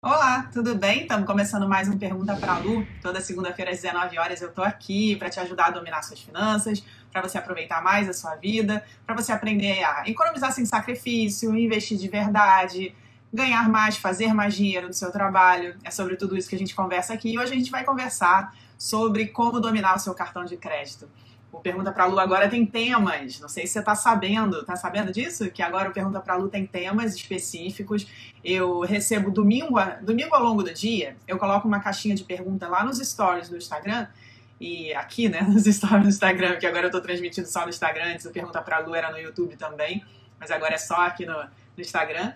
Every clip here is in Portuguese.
Olá, tudo bem? Estamos começando mais um Pergunta para a Lu. Toda segunda-feira às 19 horas eu estou aqui para te ajudar a dominar suas finanças, para você aproveitar mais a sua vida, para você aprender a economizar sem sacrifício, investir de verdade, ganhar mais, fazer mais dinheiro no seu trabalho. É sobre tudo isso que a gente conversa aqui. E hoje a gente vai conversar sobre como dominar o seu cartão de crédito. O Pergunta para a Lu agora tem temas. Não sei se você está sabendo. Está sabendo disso? Que agora o Pergunta para a Lu tem temas específicos. Eu recebo domingo ao longo do dia, eu coloco uma caixinha de pergunta lá nos stories do Instagram. E aqui, né, nos stories do Instagram, que agora eu estou transmitindo só no Instagram. Antes o Pergunta para a Lu era no YouTube também. Mas agora é só aqui no Instagram.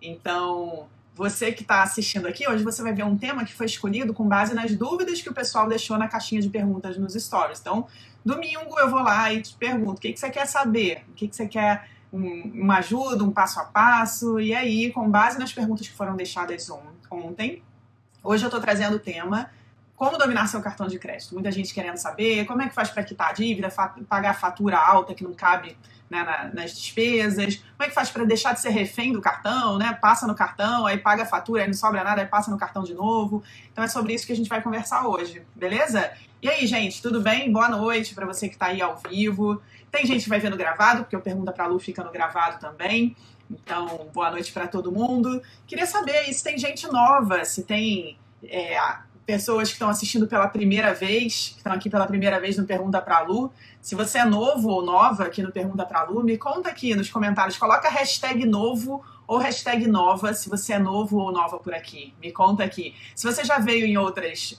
Então, você que está assistindo aqui, hoje você vai ver um tema que foi escolhido com base nas dúvidas que o pessoal deixou na caixinha de perguntas nos stories. Então, domingo eu vou lá e te pergunto, o que você quer saber? O que você quer? Uma ajuda, um passo a passo? E aí, com base nas perguntas que foram deixadas ontem, hoje eu estou trazendo o tema como dominar seu cartão de crédito. Muita gente querendo saber como é que faz para quitar a dívida, pagar fatura alta que não cabe, né, nas despesas, como é que faz para deixar de ser refém do cartão, né? Passa no cartão, aí paga a fatura, aí não sobra nada, aí passa no cartão de novo. Então é sobre isso que a gente vai conversar hoje, beleza? E aí, gente, tudo bem? Boa noite para você que está aí ao vivo. Tem gente que vai vendo gravado, porque o Pergunta para a Lu fica no gravado também. Então, boa noite para todo mundo. Queria saber se tem gente nova, se tem pessoas que estão assistindo pela primeira vez, que estão aqui pela primeira vez no Pergunta pra Lu. Se você é novo ou nova aqui no Pergunta pra Lu, me conta aqui nos comentários. Coloca hashtag novo ou hashtag nova, se você é novo ou nova por aqui. Me conta aqui. Se você já veio em outras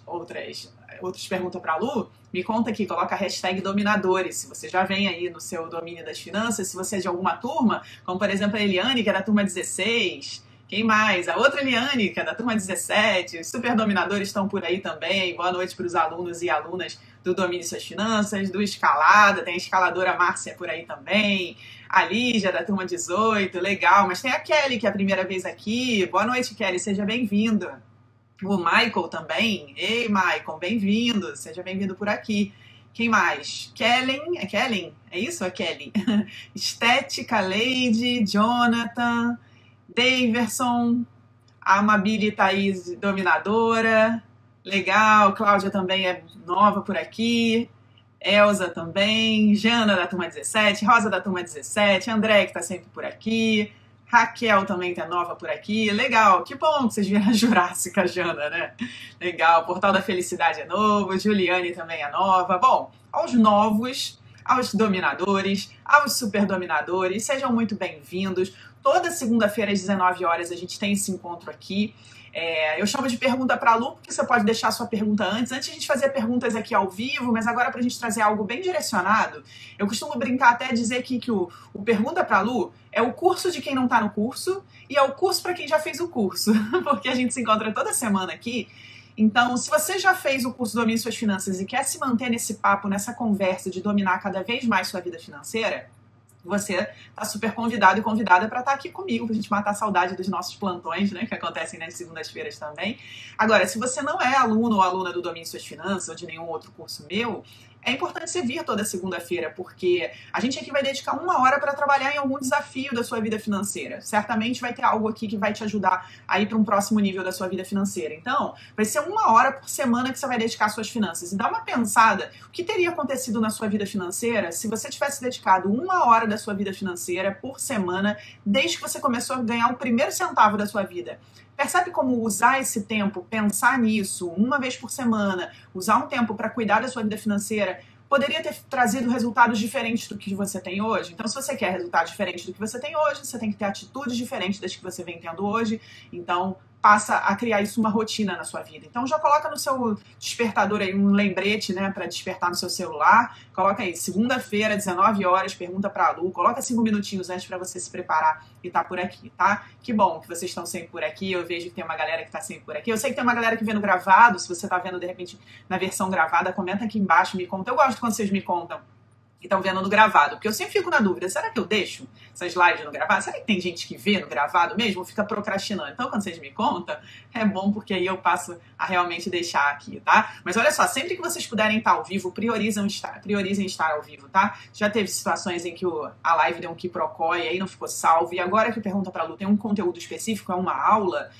Pergunta pra Lu, me conta aqui. Coloca hashtag dominadores. Se você já vem aí no seu domínio das finanças, se você é de alguma turma, como por exemplo a Eliane, que é da turma 16... Quem mais? A outra Eliane, que é da turma 17. Os super dominadores estão por aí também. Boa noite para os alunos e alunas do Domine Suas Finanças, do Escalada. Tem a escaladora Márcia por aí também. A Lígia, da turma 18. Legal. Mas tem a Kelly, que é a primeira vez aqui. Boa noite, Kelly. Seja bem-vindo. O Michael também. Ei, Michael, bem-vindo. Seja bem-vindo por aqui. Quem mais? Kellen. É Kellen? É isso? É Kelly? Estética, Lady, Jonathan... Daverson, a Amabile Thaís, dominadora, legal, Cláudia também é nova por aqui, Elza também, Jana da turma 17, Rosa da turma 17, André que tá sempre por aqui, Raquel também tá nova por aqui, legal, que bom que vocês viram a Jurássica, Jana, né? Legal, Portal da Felicidade é novo, Juliane também é nova. Bom, aos novos, aos dominadores, aos superdominadores, sejam muito bem-vindos. Toda segunda-feira às 19 horas a gente tem esse encontro aqui. Eu chamo de Pergunta para a Lu, porque você pode deixar a sua pergunta antes a gente fazer perguntas aqui ao vivo, mas agora para a gente trazer algo bem direcionado, eu costumo brincar até dizer aqui que o Pergunta para a Lu é o curso de quem não está no curso e é o curso para quem já fez o curso, porque a gente se encontra toda semana aqui. Então, se você já fez o curso Domine Suas Finanças e quer se manter nesse papo, nessa conversa de dominar cada vez mais sua vida financeira, você está super convidado e convidada para estar aqui comigo, para a gente matar a saudade dos nossos plantões, né, que acontecem nas segundas-feiras também. Agora, se você não é aluno ou aluna do Domine Suas Finanças ou de nenhum outro curso meu, é importante você vir toda segunda-feira, porque a gente aqui vai dedicar 1 hora para trabalhar em algum desafio da sua vida financeira. Certamente vai ter algo aqui que vai te ajudar a ir para um próximo nível da sua vida financeira. Então, vai ser 1 hora por semana que você vai dedicar às suas finanças. E dá uma pensada, o que teria acontecido na sua vida financeira se você tivesse dedicado 1 hora da sua vida financeira por semana, desde que você começou a ganhar o primeiro centavo da sua vida? Percebe como usar esse tempo, pensar nisso, 1 vez por semana, usar um tempo para cuidar da sua vida financeira, poderia ter trazido resultados diferentes do que você tem hoje? Então, se você quer resultados diferentes do que você tem hoje, você tem que ter atitudes diferentes das que você vem tendo hoje. Então, passa a criar isso uma rotina na sua vida. Então, já coloca no seu despertador aí um lembrete, né, para despertar no seu celular. Coloca aí, segunda-feira, 19 horas, Pergunta pra Lu. Coloca 5 minutinhos antes para você se preparar e tá por aqui, tá? Que bom que vocês estão sempre por aqui. Eu vejo que tem uma galera que tá sempre por aqui. Eu sei que tem uma galera que vê no gravado. Se você tá vendo, de repente, na versão gravada, comenta aqui embaixo, me conta. Eu gosto quando vocês me contam que estão vendo no gravado, porque eu sempre fico na dúvida, será que eu deixo essas lives no gravado? Será que tem gente que vê no gravado mesmo ou fica procrastinando? Então, quando vocês me contam, é bom, porque aí eu passo a realmente deixar aqui, tá? Mas olha só, sempre que vocês puderem estar ao vivo, priorizem estar ao vivo, tá? Já teve situações em que a live deu um quiprocó e aí não ficou salvo, e agora que Pergunta pra Lu tem um conteúdo específico, é uma aula,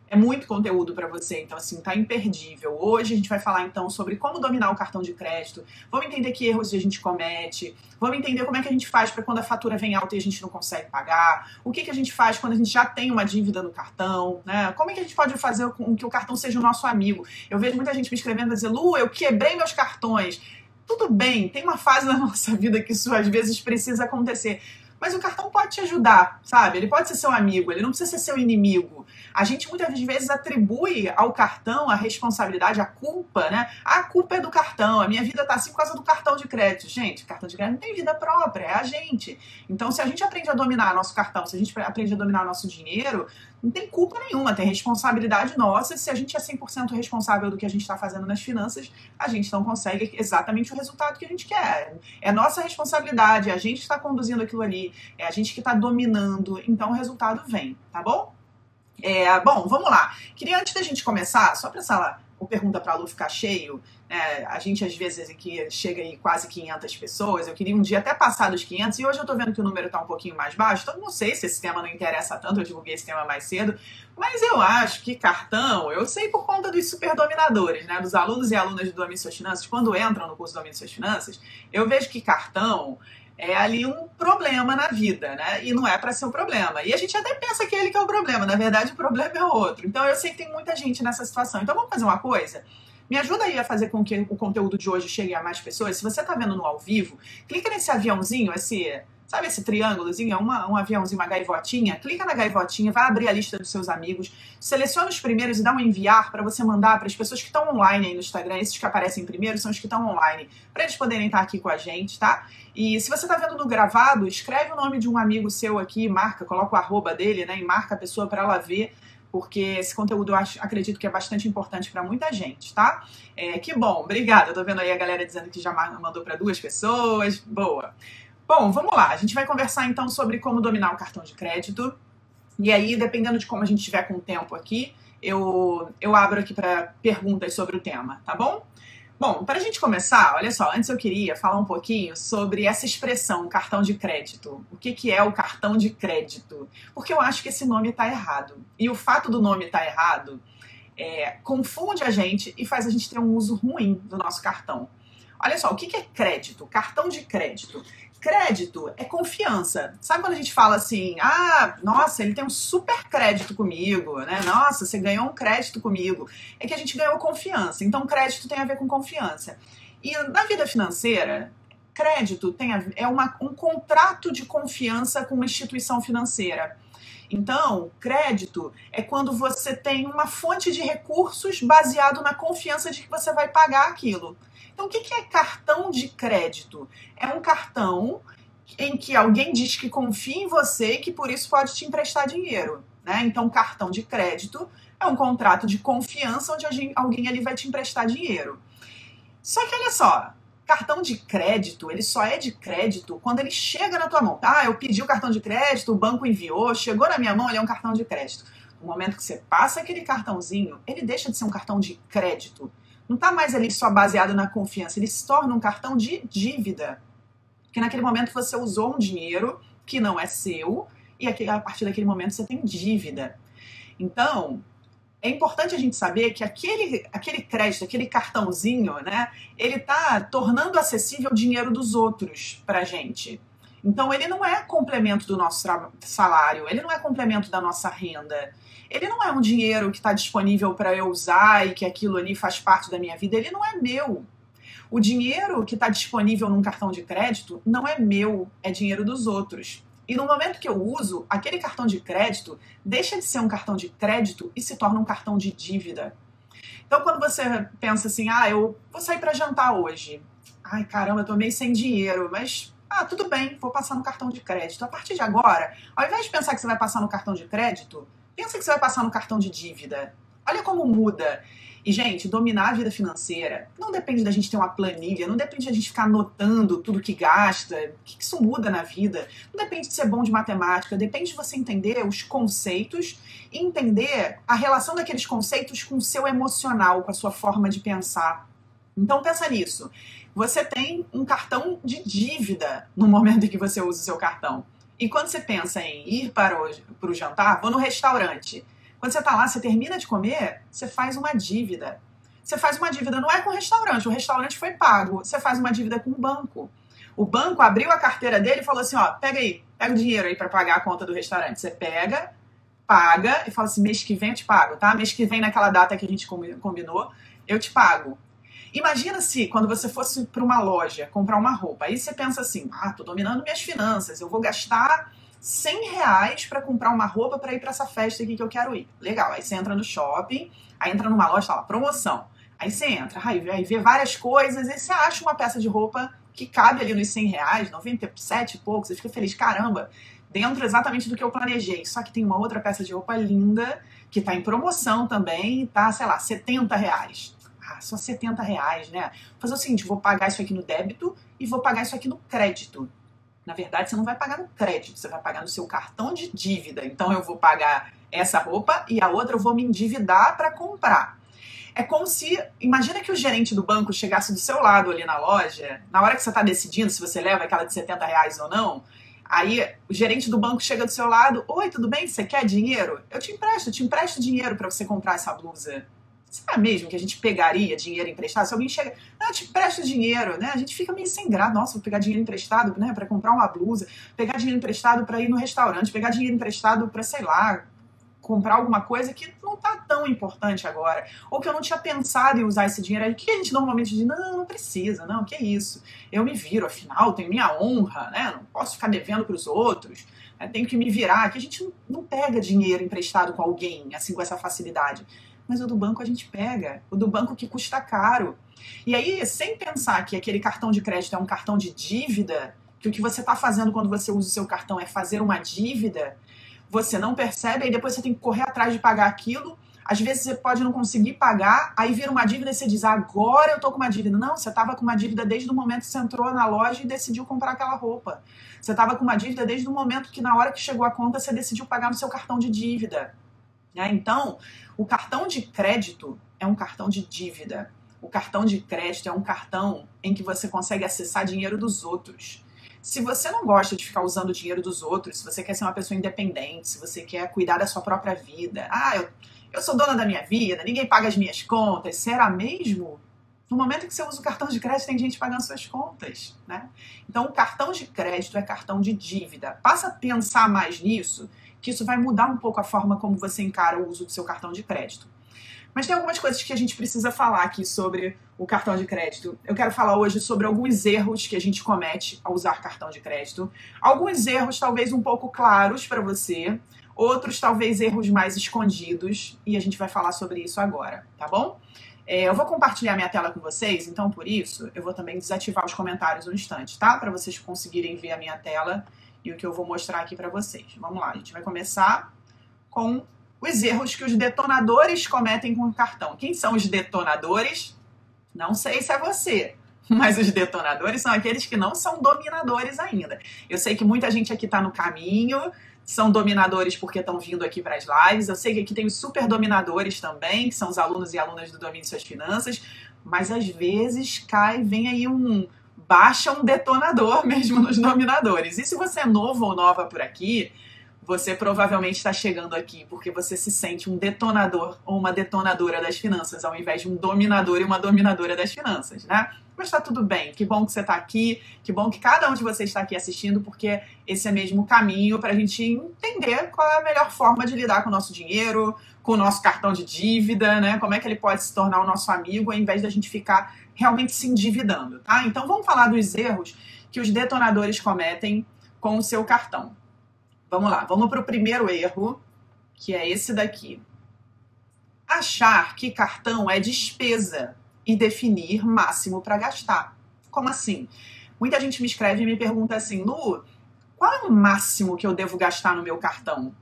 É muito conteúdo para você, então assim, tá imperdível. Hoje a gente vai falar então sobre como dominar o cartão de crédito, vamos entender que erros a gente comete, vamos entender como é que a gente faz para quando a fatura vem alta e a gente não consegue pagar, o que a gente faz quando a gente já tem uma dívida no cartão, né? Como é que a gente pode fazer com que o cartão seja o nosso amigo? Eu vejo muita gente me escrevendo e dizer, Lu, eu quebrei meus cartões. Tudo bem, tem uma fase da nossa vida que isso às vezes precisa acontecer. Mas o cartão pode te ajudar, sabe? Ele pode ser seu amigo, ele não precisa ser seu inimigo. A gente muitas vezes atribui ao cartão a responsabilidade, a culpa, né? A culpa é do cartão, a minha vida tá assim por causa do cartão de crédito. Gente, cartão de crédito não tem vida própria, é a gente. Então, se a gente aprende a dominar nosso cartão, se a gente aprende a dominar nosso dinheiro, não tem culpa nenhuma, tem responsabilidade nossa. Se a gente é 100% responsável do que a gente está fazendo nas finanças, a gente não consegue exatamente o resultado que a gente quer. É nossa responsabilidade, é a gente que está conduzindo aquilo ali, é a gente que está dominando, então o resultado vem, tá bom? Bom, vamos lá. Queria, antes da gente começar, só para o Pergunta para a Lu ficar cheio, né, a gente às vezes aqui chega aí quase 500 pessoas, eu queria um dia até passar dos 500, e hoje eu tô vendo que o número tá um pouquinho mais baixo, então não sei se esse tema não interessa tanto, eu divulguei esse tema mais cedo, mas eu acho que cartão, eu sei por conta dos superdominadores, né, dos alunos e alunas do Domine Suas Finanças, quando entram no curso Domine Suas Finanças, eu vejo que cartão é ali um problema na vida, né? E não é para ser um problema. E a gente até pensa que ele que é o problema, na verdade o problema é o outro. Então eu sei que tem muita gente nessa situação. Então vamos fazer uma coisa? Me ajuda aí a fazer com que o conteúdo de hoje chegue a mais pessoas. Se você tá vendo no ao vivo, clica nesse aviãozinho, sabe esse triângulozinho? É um aviãozinho, uma gaivotinha. Clica na gaivotinha, vai abrir a lista dos seus amigos, seleciona os primeiros e dá um enviar para você mandar para as pessoas que estão online aí no Instagram. Esses que aparecem primeiro são os que estão online, para eles poderem estar aqui com a gente, tá? E se você tá vendo no gravado, escreve o nome de um amigo seu aqui, marca, coloca o arroba dele, né? E marca a pessoa para ela ver, porque esse conteúdo eu acredito que é bastante importante para muita gente, tá? Que bom, obrigada. Eu tô vendo aí a galera dizendo que já mandou para 2 pessoas. Boa. Bom, vamos lá. A gente vai conversar então sobre como dominar o cartão de crédito. E aí, dependendo de como a gente tiver com o tempo aqui, eu abro aqui para perguntas sobre o tema, tá bom? Bom, para a gente começar, olha só, antes eu queria falar um pouquinho sobre essa expressão, cartão de crédito. O que é o cartão de crédito? Porque eu acho que esse nome está errado. E o fato do nome estar errado confunde a gente e faz a gente ter um uso ruim do nosso cartão. Olha só, o que é crédito? Cartão de crédito. Crédito é confiança. Sabe quando a gente fala assim, nossa, ele tem um super crédito comigo, né? Nossa, você ganhou um crédito comigo. É que a gente ganhou confiança. Então, crédito tem a ver com confiança. E na vida financeira, crédito é um contrato de confiança com uma instituição financeira. Então, crédito é quando você tem uma fonte de recursos baseado na confiança de que você vai pagar aquilo. Então, o que é cartão de crédito? É um cartão em que alguém diz que confia em você e que por isso pode te emprestar dinheiro, né? Então, cartão de crédito é um contrato de confiança onde alguém ali vai te emprestar dinheiro. Só que olha só, cartão de crédito, ele só é de crédito quando ele chega na tua mão. Eu pedi o cartão de crédito, o banco enviou, chegou na minha mão, ele é um cartão de crédito. No momento que você passa aquele cartãozinho, ele deixa de ser um cartão de crédito. Não está mais ali só baseado na confiança, ele se torna um cartão de dívida. Porque naquele momento você usou um dinheiro que não é seu e a partir daquele momento você tem dívida. Então, é importante a gente saber que aquele crédito, aquele cartãozinho, né, ele está tornando acessível o dinheiro dos outros para a gente. Então, ele não é complemento do nosso salário, ele não é complemento da nossa renda. Ele não é um dinheiro que está disponível para eu usar e que aquilo ali faz parte da minha vida. Ele não é meu. O dinheiro que está disponível num cartão de crédito não é meu, é dinheiro dos outros. E no momento que eu uso, aquele cartão de crédito deixa de ser um cartão de crédito e se torna um cartão de dívida. Então, quando você pensa assim, eu vou sair para jantar hoje. Ai, caramba, eu tô meio sem dinheiro, mas tudo bem, vou passar no cartão de crédito. A partir de agora, ao invés de pensar que você vai passar no cartão de crédito, pensa que você vai passar no cartão de dívida. Olha como muda. E, gente, dominar a vida financeira não depende da gente ter uma planilha, não depende da gente ficar anotando tudo que gasta, o que isso muda na vida. Não depende de ser bom de matemática, depende de você entender os conceitos e entender a relação daqueles conceitos com o seu emocional, com a sua forma de pensar. Então, pensa nisso. Você tem um cartão de dívida no momento em que você usa o seu cartão. E quando você pensa em ir para o jantar, vou no restaurante. Quando você tá lá, você termina de comer, você faz uma dívida. Você faz uma dívida, não é com o restaurante foi pago. Você faz uma dívida com o banco. O banco abriu a carteira dele e falou assim, ó, pega aí, pega o dinheiro aí para pagar a conta do restaurante. Você pega, paga e fala assim, mês que vem eu te pago, tá? Mês que vem naquela data que a gente combinou, eu te pago. Imagina se quando você fosse para uma loja comprar uma roupa, aí você pensa assim, tô dominando minhas finanças, eu vou gastar R$100 para comprar uma roupa para ir para essa festa aqui que eu quero ir. Legal, aí você entra no shopping, aí entra numa loja, tá lá, promoção. Aí você entra, aí vê várias coisas, aí você acha uma peça de roupa que cabe ali nos R$100, 97 e poucos, você fica feliz, caramba, dentro exatamente do que eu planejei. Só que tem uma outra peça de roupa linda, que tá em promoção também, tá, sei lá, R$70. Só R$70, né? Vou fazer o seguinte, vou pagar isso aqui no débito e vou pagar isso aqui no crédito. Na verdade, você não vai pagar no crédito, você vai pagar no seu cartão de dívida. Então, eu vou pagar essa roupa e a outra eu vou me endividar para comprar. É como se, imagina que o gerente do banco chegasse do seu lado ali na loja, na hora que você está decidindo se você leva aquela de R$70 ou não, aí o gerente do banco chega do seu lado, oi, tudo bem? Você quer dinheiro? Eu te empresto dinheiro para você comprar essa blusa. Será mesmo que a gente pegaria dinheiro emprestado? Se alguém chega, eu te empresto dinheiro, né? A gente fica meio sem graça. Nossa, vou pegar dinheiro emprestado, né, para comprar uma blusa, pegar dinheiro emprestado para ir no restaurante, pegar dinheiro emprestado para, sei lá, comprar alguma coisa que não tá tão importante agora, ou que eu não tinha pensado em usar esse dinheiro aí, que a gente normalmente diz, não precisa, não, que isso, eu me viro, afinal, tenho minha honra, né, não posso ficar devendo para os outros, né? Tenho que me virar, que a gente não pega dinheiro emprestado com alguém, assim, com essa facilidade, mas o do banco a gente pega, o do banco que custa caro, e aí, sem pensar que aquele cartão de crédito é um cartão de dívida, que o que você está fazendo quando você usa o seu cartão é fazer uma dívida, você não percebe, aí depois você tem que correr atrás de pagar aquilo, às vezes você pode não conseguir pagar, aí vira uma dívida e você diz, agora eu tô com uma dívida. Não, você estava com uma dívida desde o momento que você entrou na loja e decidiu comprar aquela roupa. Você estava com uma dívida desde o momento que na hora que chegou a conta você decidiu pagar no seu cartão de dívida. Então, o cartão de crédito é um cartão de dívida. O cartão de crédito é um cartão em que você consegue acessar dinheiro dos outros. Se você não gosta de ficar usando o dinheiro dos outros, se você quer ser uma pessoa independente, se você quer cuidar da sua própria vida, eu sou dona da minha vida, ninguém paga as minhas contas, será mesmo? No momento que você usa o cartão de crédito, tem gente pagando suas contas, né? Então, o cartão de crédito é cartão de dívida. Passa a pensar mais nisso, que isso vai mudar um pouco a forma como você encara o uso do seu cartão de crédito. Mas tem algumas coisas que a gente precisa falar aqui sobre o cartão de crédito. Eu quero falar hoje sobre alguns erros que a gente comete ao usar cartão de crédito. Alguns erros talvez um pouco claros para você, outros talvez erros mais escondidos, e a gente vai falar sobre isso agora, tá bom? Eu vou compartilhar minha tela com vocês, então por isso eu vou também desativar os comentários um instante, tá? Para vocês conseguirem ver a minha tela e o que eu vou mostrar aqui para vocês. Vamos lá, a gente vai começar com os erros que os detonadores cometem com o cartão. Quem são os detonadores? Não sei se é você, mas os detonadores são aqueles que não são dominadores ainda. Eu sei que muita gente aqui está no caminho, são dominadores porque estão vindo aqui para as lives. Eu sei que aqui tem os super dominadores também, que são os alunos e alunas do Domínio de Suas Finanças, mas às vezes vem aí baixa um detonador mesmo nos dominadores. E se você é novo ou nova por aqui, você provavelmente está chegando aqui porque você se sente um detonador ou uma detonadora das finanças, ao invés de um dominador e uma dominadora das finanças, né? Mas está tudo bem, que bom que você está aqui, que bom que cada um de vocês está aqui assistindo, porque esse é mesmo o caminho para a gente entender qual é a melhor forma de lidar com o nosso dinheiro, com o nosso cartão de dívida, né? Como é que ele pode se tornar o nosso amigo, ao invés da gente ficar realmente se endividando, tá? Então vamos falar dos erros que os detonadores cometem com o seu cartão. Vamos lá, vamos para o primeiro erro, que é esse daqui. Achar que cartão é despesa e definir máximo para gastar. Como assim? Muita gente me escreve e me pergunta assim, Lu, qual é o máximo que eu devo gastar no meu cartão?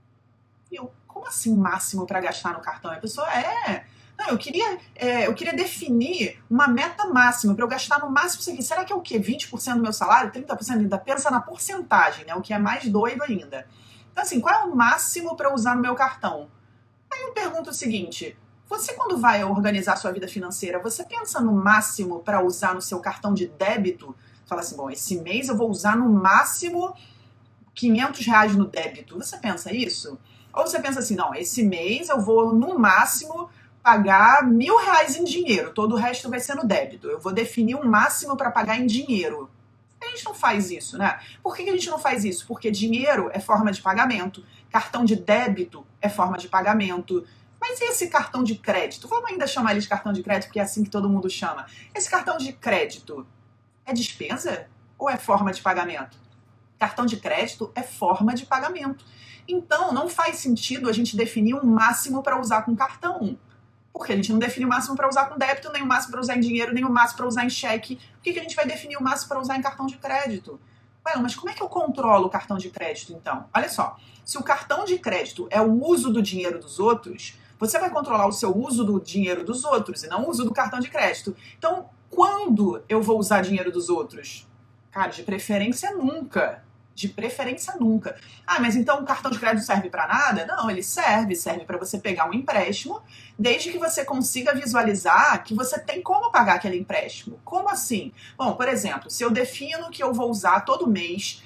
Como assim máximo para gastar no cartão? A pessoa, não, eu queria definir uma meta máxima para eu gastar no máximo isso aqui. Será que é o quê? 20% do meu salário? 30%? Ainda pensa na porcentagem, né? O que é mais doido ainda. Então, assim, qual é o máximo para eu usar no meu cartão? Aí eu pergunto o seguinte, você quando vai organizar sua vida financeira, você pensa no máximo para usar no seu cartão de débito? Fala assim, bom, esse mês eu vou usar no máximo R$500 no débito. Você pensa isso? Ou você pensa assim, não, esse mês eu vou, no máximo, pagar R$1.000 em dinheiro, todo o resto vai ser no débito. Eu vou definir um máximo para pagar em dinheiro. A gente não faz isso, né? Por que a gente não faz isso? Porque dinheiro é forma de pagamento, cartão de débito é forma de pagamento. Mas e esse cartão de crédito? Vamos ainda chamar ele de cartão de crédito, porque é assim que todo mundo chama. Esse cartão de crédito é despesa ou é forma de pagamento? Cartão de crédito é forma de pagamento. Então, não faz sentido a gente definir um máximo para usar com cartão. Porque a gente não define o máximo para usar com débito, nem o máximo para usar em dinheiro, nem o máximo para usar em cheque. Por que a gente vai definir o máximo para usar em cartão de crédito? Ué, mas como é que eu controlo o cartão de crédito, então? Olha só, se o cartão de crédito é o uso do dinheiro dos outros, você vai controlar o seu uso do dinheiro dos outros e não o uso do cartão de crédito. Então, quando eu vou usar dinheiro dos outros? Cara, de preferência nunca. De preferência nunca. Ah, mas então o cartão de crédito serve para nada? Não, ele serve para você pegar um empréstimo, desde que você consiga visualizar que você tem como pagar aquele empréstimo. Como assim? Bom, por exemplo, se eu defino que eu vou usar todo mês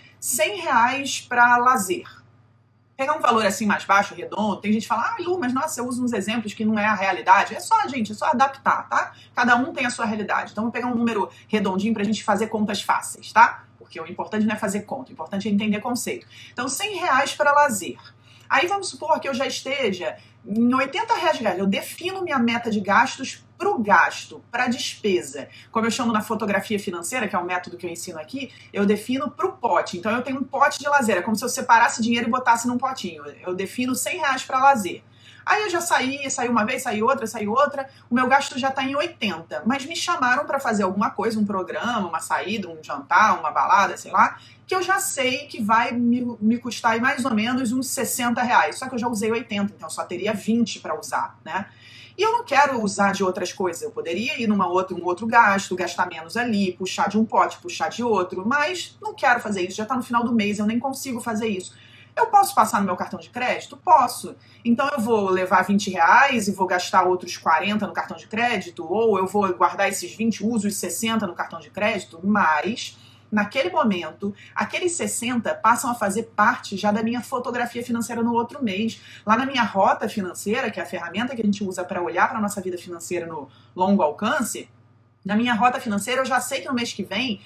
R$100 para lazer, pegar um valor assim mais baixo, redondo, tem gente que fala, ah, Lu, mas nossa, eu uso uns exemplos que não é a realidade. É só, gente, é só adaptar, tá? Cada um tem a sua realidade. Então, vou pegar um número redondinho pra gente fazer contas fáceis, tá? Porque o importante não é fazer conta, o importante é entender conceito. Então, R$100 para lazer. Aí vamos supor que eu já esteja em R$80 de gasto. Eu defino minha meta de gastos para o gasto, para a despesa. Como eu chamo na fotografia financeira, que é um método que eu ensino aqui, eu defino para o pote. Então eu tenho um pote de lazer. É como se eu separasse dinheiro e botasse num potinho. Eu defino R$100 para lazer. Aí eu já saí uma vez, saí outra, o meu gasto já está em 80, mas me chamaram para fazer alguma coisa, um programa, uma saída, um jantar, uma balada, sei lá, que eu já sei que vai me custar aí mais ou menos uns R$60, só que eu já usei 80, então eu só teria 20 para usar, né? E eu não quero usar de outras coisas, eu poderia ir um outro gasto, gastar menos ali, puxar de um pote, puxar de outro, mas não quero fazer isso, já está no final do mês, eu nem consigo fazer isso. Eu posso passar no meu cartão de crédito? Posso. Então eu vou levar R$20 e vou gastar outros 40 no cartão de crédito, ou eu vou guardar esses 20, uso os 60 no cartão de crédito, mas naquele momento, aqueles 60 passam a fazer parte já da minha fotografia financeira no outro mês. Lá na minha rota financeira, que é a ferramenta que a gente usa para olhar para a nossa vida financeira no longo alcance, na minha rota financeira, eu já sei que no mês que vem,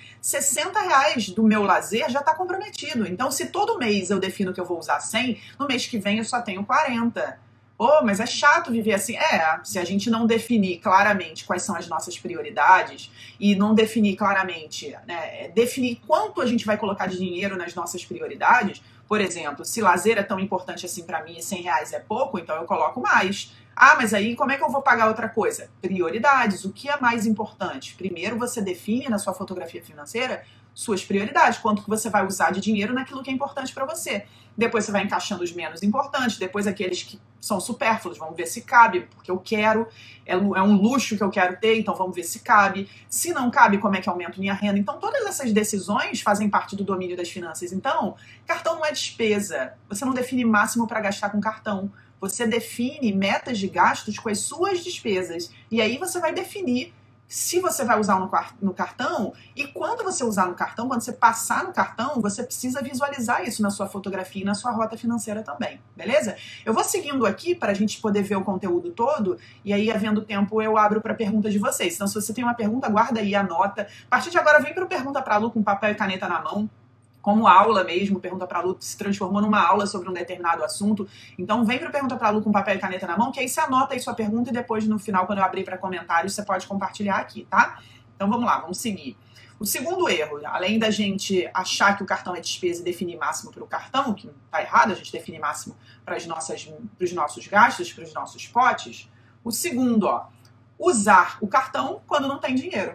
R$60 do meu lazer já está comprometido. Então, se todo mês eu defino que eu vou usar 100, no mês que vem eu só tenho 40. Oh, mas é chato viver assim. Se a gente não definir claramente quais são as nossas prioridades e não definir claramente, né, definir quanto a gente vai colocar de dinheiro nas nossas prioridades, por exemplo, se lazer é tão importante assim para mim e R$100 é pouco, então eu coloco mais. Ah, mas aí como é que eu vou pagar outra coisa? Prioridades. O que é mais importante? Primeiro você define na sua fotografia financeira suas prioridades, quanto que você vai usar de dinheiro naquilo que é importante para você. Depois você vai encaixando os menos importantes, depois aqueles que são supérfluos, vamos ver se cabe, porque eu quero, é um luxo que eu quero ter, então vamos ver se cabe. Se não cabe, como é que aumento minha renda? Então todas essas decisões fazem parte do domínio das finanças. Então, cartão não é despesa. Você não define máximo para gastar com cartão. Você define metas de gastos com as suas despesas. E aí você vai definir se você vai usar no cartão, e quando você usar no cartão, quando você passar no cartão, você precisa visualizar isso na sua fotografia e na sua rota financeira também, beleza? Eu vou seguindo aqui para a gente poder ver o conteúdo todo, e aí, havendo tempo, eu abro para perguntas de vocês. Então, se você tem uma pergunta, guarda aí, anota. A partir de agora, vem para o Pergunta para a Lu com papel e caneta na mão, como aula mesmo. Pergunta para a Lu se transformou numa aula sobre um determinado assunto. Então vem para Pergunta para a Lu com papel e caneta na mão, que aí você anota aí sua pergunta e depois no final, quando eu abrir para comentários, você pode compartilhar aqui, tá? Então vamos lá, vamos seguir. O segundo erro, além da gente achar que o cartão é despesa e definir máximo para o cartão, que tá errado, a gente definir máximo para os nossos gastos, para os nossos potes. O segundo, usar o cartão quando não tem dinheiro.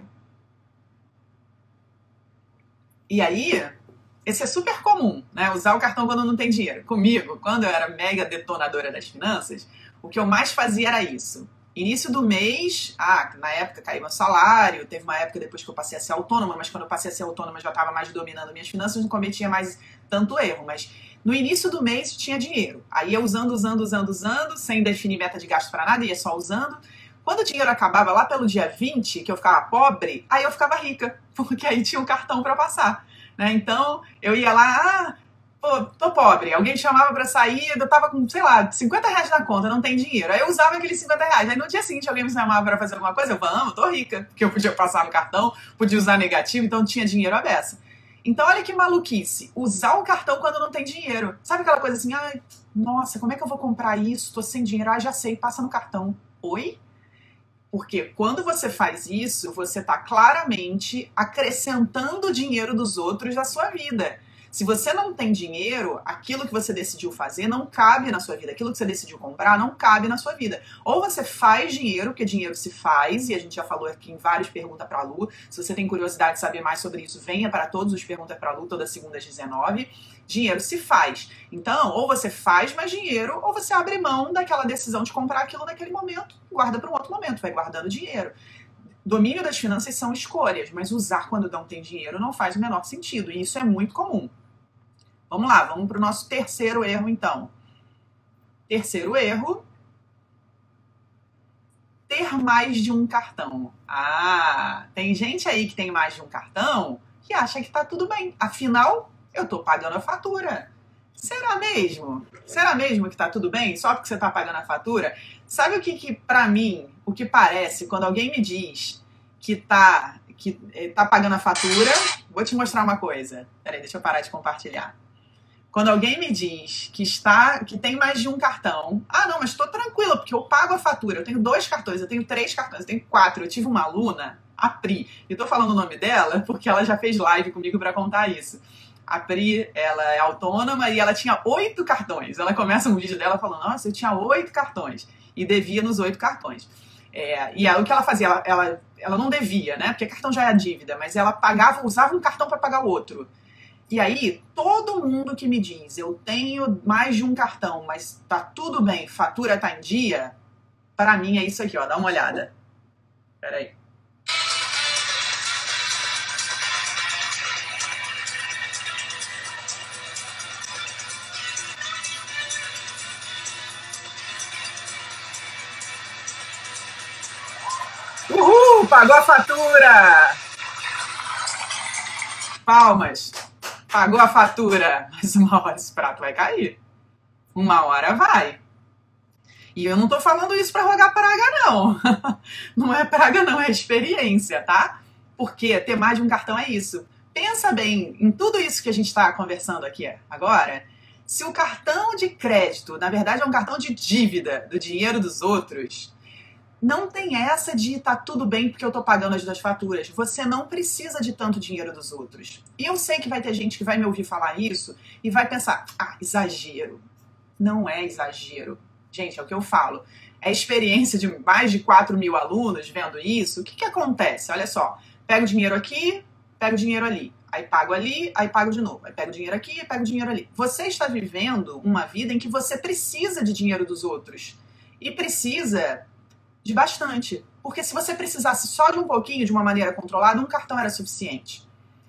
E aí, esse é super comum, né? Usar o cartão quando não tem dinheiro. Comigo, quando eu era mega detonadora das finanças, o que eu mais fazia era isso. Início do mês, na época caiu meu salário, teve uma época depois que eu passei a ser autônoma, mas quando eu passei a ser autônoma já estava mais dominando minhas finanças, não cometia mais tanto erro, mas no início do mês tinha dinheiro. Aí ia usando, sem definir meta de gasto para nada, ia só usando. Quando o dinheiro acabava lá pelo dia 20, que eu ficava pobre, aí eu ficava rica, porque aí tinha um cartão para passar. Né? Então, eu ia lá, Pô, tô pobre, alguém chamava pra sair, eu tava com, sei lá, R$ 50 na conta, não tem dinheiro. Aí eu usava aqueles R$ 50. Aí no dia seguinte alguém me chamava pra fazer alguma coisa, eu vamos, tô rica, porque eu podia passar no cartão, podia usar negativo, então tinha dinheiro à beça. Então olha que maluquice, usar o cartão quando não tem dinheiro. Sabe aquela coisa assim, ai, nossa, como é que eu vou comprar isso? Tô sem dinheiro, ah, já sei, passa no cartão. Oi? Porque quando você faz isso, você está claramente acrescentando o dinheiro dos outros na sua vida. Se você não tem dinheiro, aquilo que você decidiu fazer não cabe na sua vida. Aquilo que você decidiu comprar não cabe na sua vida. Ou você faz dinheiro, porque dinheiro se faz, e a gente já falou aqui em vários Pergunta pra Lu. Se você tem curiosidade de saber mais sobre isso, venha para todos os Pergunta pra Lu, toda segunda às 19. Dinheiro se faz. Então, ou você faz mais dinheiro, ou você abre mão daquela decisão de comprar aquilo naquele momento, guarda para um outro momento, vai guardando dinheiro. Domínio das finanças são escolhas, mas usar quando não tem dinheiro não faz o menor sentido, e isso é muito comum. Vamos lá, vamos para o nosso terceiro erro, então. Terceiro erro, ter mais de um cartão. Ah, tem gente aí que tem mais de um cartão que acha que tá tudo bem. Afinal, eu tô pagando a fatura. Será mesmo? Será mesmo que tá tudo bem só porque você tá pagando a fatura? Sabe o que pra mim, o que parece quando alguém me diz que tá pagando a fatura? Vou te mostrar uma coisa. Peraí, deixa eu parar de compartilhar. Quando alguém me diz que tem mais de um cartão, ah, não, mas estou tranquila, porque eu pago a fatura. Eu tenho 2 cartões, eu tenho 3 cartões, eu tenho 4. Eu tive uma aluna, a Pri, e eu tô falando o nome dela porque ela já fez live comigo para contar isso. A Pri, ela é autônoma e ela tinha 8 cartões. Ela começa um vídeo dela falando, nossa, eu tinha 8 cartões. E devia nos 8 cartões. E aí, o que ela fazia? Ela não devia, né? Porque cartão já é a dívida, mas ela usava um cartão para pagar o outro. E aí, todo mundo que me diz, eu tenho mais de um cartão, mas tá tudo bem, fatura tá em dia, para mim é isso aqui, ó, dá uma olhada. Peraí. Uhul, pagou a fatura! Palmas! Pagou a fatura, mas uma hora esse prato vai cair. Uma hora vai. E eu não tô falando isso pra rogar praga, não. Não é praga, não, é experiência, tá? Porque ter mais de um cartão é isso. Pensa bem em tudo isso que a gente tá conversando aqui agora. Se o cartão de crédito, na verdade, é um cartão de dívida do dinheiro dos outros, não tem essa de tá tudo bem porque eu tô pagando as 2 faturas. Você não precisa de tanto dinheiro dos outros. E eu sei que vai ter gente que vai me ouvir falar isso e vai pensar, ah, exagero. Não é exagero. Gente, é o que eu falo. É experiência de mais de 4.000 alunos vendo isso. O que acontece? Olha só, pego o dinheiro aqui, pego o dinheiro ali. Aí pago ali, aí pago de novo. Aí pego o dinheiro aqui, pego o dinheiro ali. Você está vivendo uma vida em que você precisa de dinheiro dos outros. E precisa de bastante. Porque se você precisasse só de um pouquinho, de uma maneira controlada, um cartão era suficiente.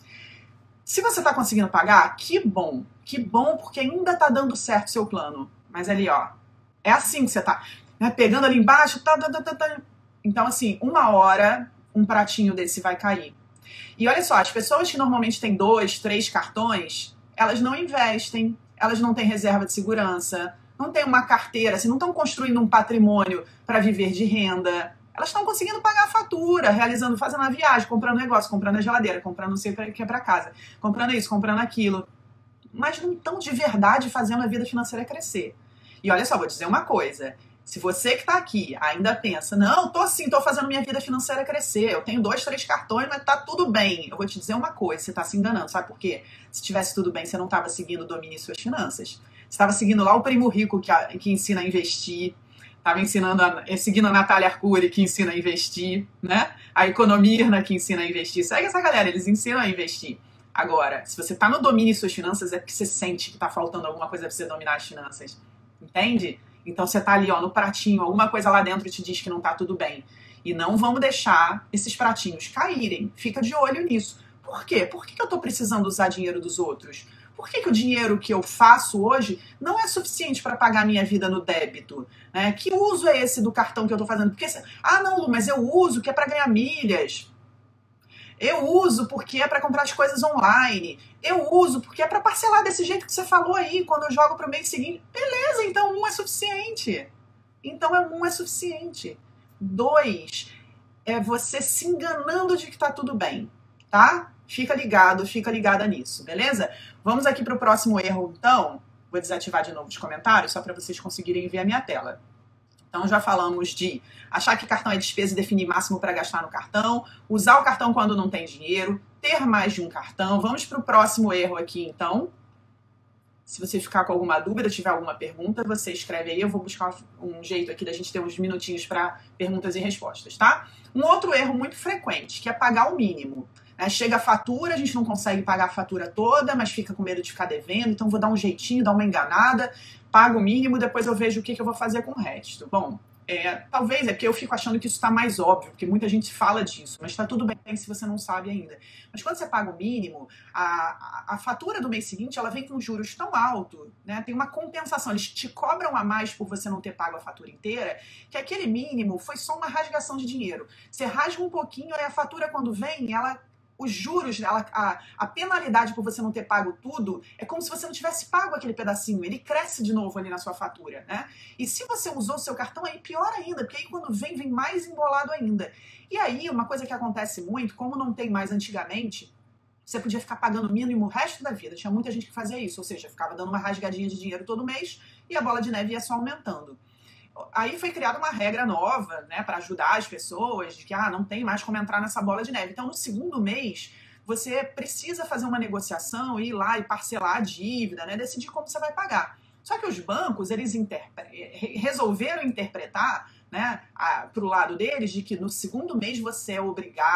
Se você está conseguindo pagar, que bom, porque ainda está dando certo o seu plano. Mas ali, ó, é assim que você está, né, pegando ali embaixo, Então, assim, uma hora um pratinho desse vai cair. E olha só, as pessoas que normalmente têm 2, 3 cartões, elas não investem, elas não têm reserva de segurança, não tem uma carteira, assim, não estão construindo um patrimônio para viver de renda. Elas estão conseguindo pagar a fatura, fazendo a viagem, comprando negócio, comprando a geladeira, comprando não sei o que é para casa, comprando isso, comprando aquilo. Mas não estão de verdade fazendo a vida financeira crescer. E olha só, vou dizer uma coisa. Se você que está aqui ainda pensa, não, tô fazendo minha vida financeira crescer, eu tenho 2, 3 cartões, mas tá tudo bem. Eu vou te dizer uma coisa, você está se enganando, sabe por quê? Se tivesse tudo bem, você não estava seguindo o Domínio Suas Finanças. Você estava seguindo lá o Primo Rico que ensina a investir, estava seguindo a Natália Arcuri que ensina a investir, né? A Economirna que ensina a investir. Segue essa galera, eles ensinam a investir. Agora, se você está no Domínio Suas Finanças, é porque você sente que está faltando alguma coisa para você dominar as finanças. Entende? Então você tá ali, ó, no pratinho, alguma coisa lá dentro te diz que não tá tudo bem. E não vamos deixar esses pratinhos caírem. Fica de olho nisso. Por quê? Por que eu tô precisando usar dinheiro dos outros? Por que o dinheiro que eu faço hoje não é suficiente para pagar minha vida no débito? Né? Que uso é esse do cartão que eu tô fazendo? Porque, ah, não, Lu, mas eu uso que é para ganhar milhas. Eu uso porque é para comprar as coisas online. Eu uso porque é para parcelar desse jeito que você falou aí, quando eu jogo para o mês seguinte. Beleza, então um é suficiente. Então um é suficiente. 2, é você se enganando de que tá tudo bem, tá? Fica ligado, fica ligada nisso, beleza? Vamos aqui para o próximo erro, então. Vou desativar de novo os comentários, só para vocês conseguirem ver a minha tela. Então já falamos de achar que cartão é despesa e definir máximo para gastar no cartão, usar o cartão quando não tem dinheiro, ter mais de um cartão. Vamos para o próximo erro aqui, então. Se você ficar com alguma dúvida, tiver alguma pergunta, você escreve aí. Eu vou buscar um jeito aqui da gente ter uns minutinhos para perguntas e respostas, tá? Um outro erro muito frequente, que é pagar o mínimo. Chega a fatura, a gente não consegue pagar a fatura toda, mas fica com medo de ficar devendo, então vou dar um jeitinho, dar uma enganada, pago o mínimo, depois eu vejo o que eu vou fazer com o resto. Bom, talvez é porque eu fico achando que isso está mais óbvio, porque muita gente fala disso, mas está tudo bem se você não sabe ainda. Mas quando você paga o mínimo, a fatura do mês seguinte, ela vem com juros tão alto, né? Tem uma compensação, eles te cobram a mais por você não ter pago a fatura inteira, que aquele mínimo foi só uma rasgação de dinheiro. Você rasga um pouquinho, aí a fatura quando vem, os juros, a penalidade por você não ter pago tudo, é como se você não tivesse pago aquele pedacinho. Ele cresce de novo ali na sua fatura, né? E se você usou o seu cartão, aí pior ainda, porque aí quando vem mais embolado ainda. E aí, uma coisa que acontece muito, como não tem mais antigamente, você podia ficar pagando mínimo o resto da vida. Tinha muita gente que fazia isso, ou seja, ficava dando uma rasgadinha de dinheiro todo mês e a bola de neve ia só aumentando. Aí foi criada uma regra nova, né, para ajudar as pessoas, de que não tem mais como entrar nessa bola de neve. Então, no segundo mês, você precisa fazer uma negociação, ir lá e parcelar a dívida, né, decidir como você vai pagar. Só que os bancos, eles resolveram interpretar, né, para o lado deles, de que no segundo mês você é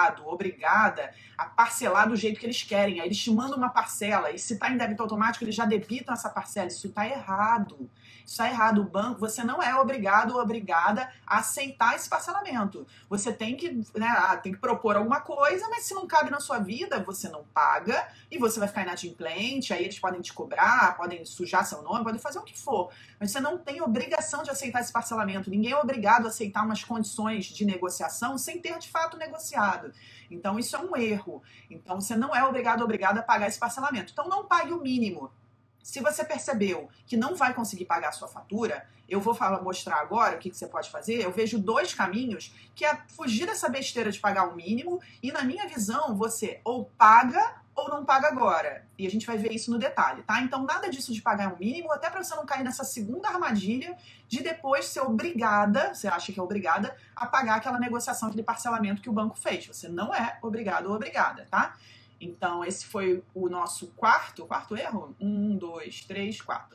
obrigada a parcelar do jeito que eles querem. Aí eles te mandam uma parcela, e se está em débito automático, eles já debitam essa parcela. Isso está errado. Isso está errado. O banco, você não é obrigado ou obrigada a aceitar esse parcelamento. Você tem que, tem que propor alguma coisa, mas se não cabe na sua vida, você não paga e você vai ficar inadimplente, aí eles podem te cobrar, podem sujar seu nome, podem fazer o que for. Mas você não tem obrigação de aceitar esse parcelamento. Ninguém é obrigado a aceitar umas condições de negociação sem ter de fato negociado. Então isso é um erro. Então você não é obrigado ou obrigada a pagar esse parcelamento. Então não pague o mínimo. Se você percebeu que não vai conseguir pagar a sua fatura, eu vou mostrar agora o que você pode fazer. Eu vejo 2 caminhos, que é fugir dessa besteira de pagar o mínimo e, na minha visão, você ou paga ou não paga agora. E a gente vai ver isso no detalhe, tá? Então, nada disso de pagar o mínimo, até para você não cair nessa segunda armadilha de depois ser obrigada, você acha que é obrigada, a pagar aquela negociação, aquele parcelamento que o banco fez. Você não é obrigado ou obrigada, tá? Então, esse foi o nosso quarto erro? 1, 2, 3, 4.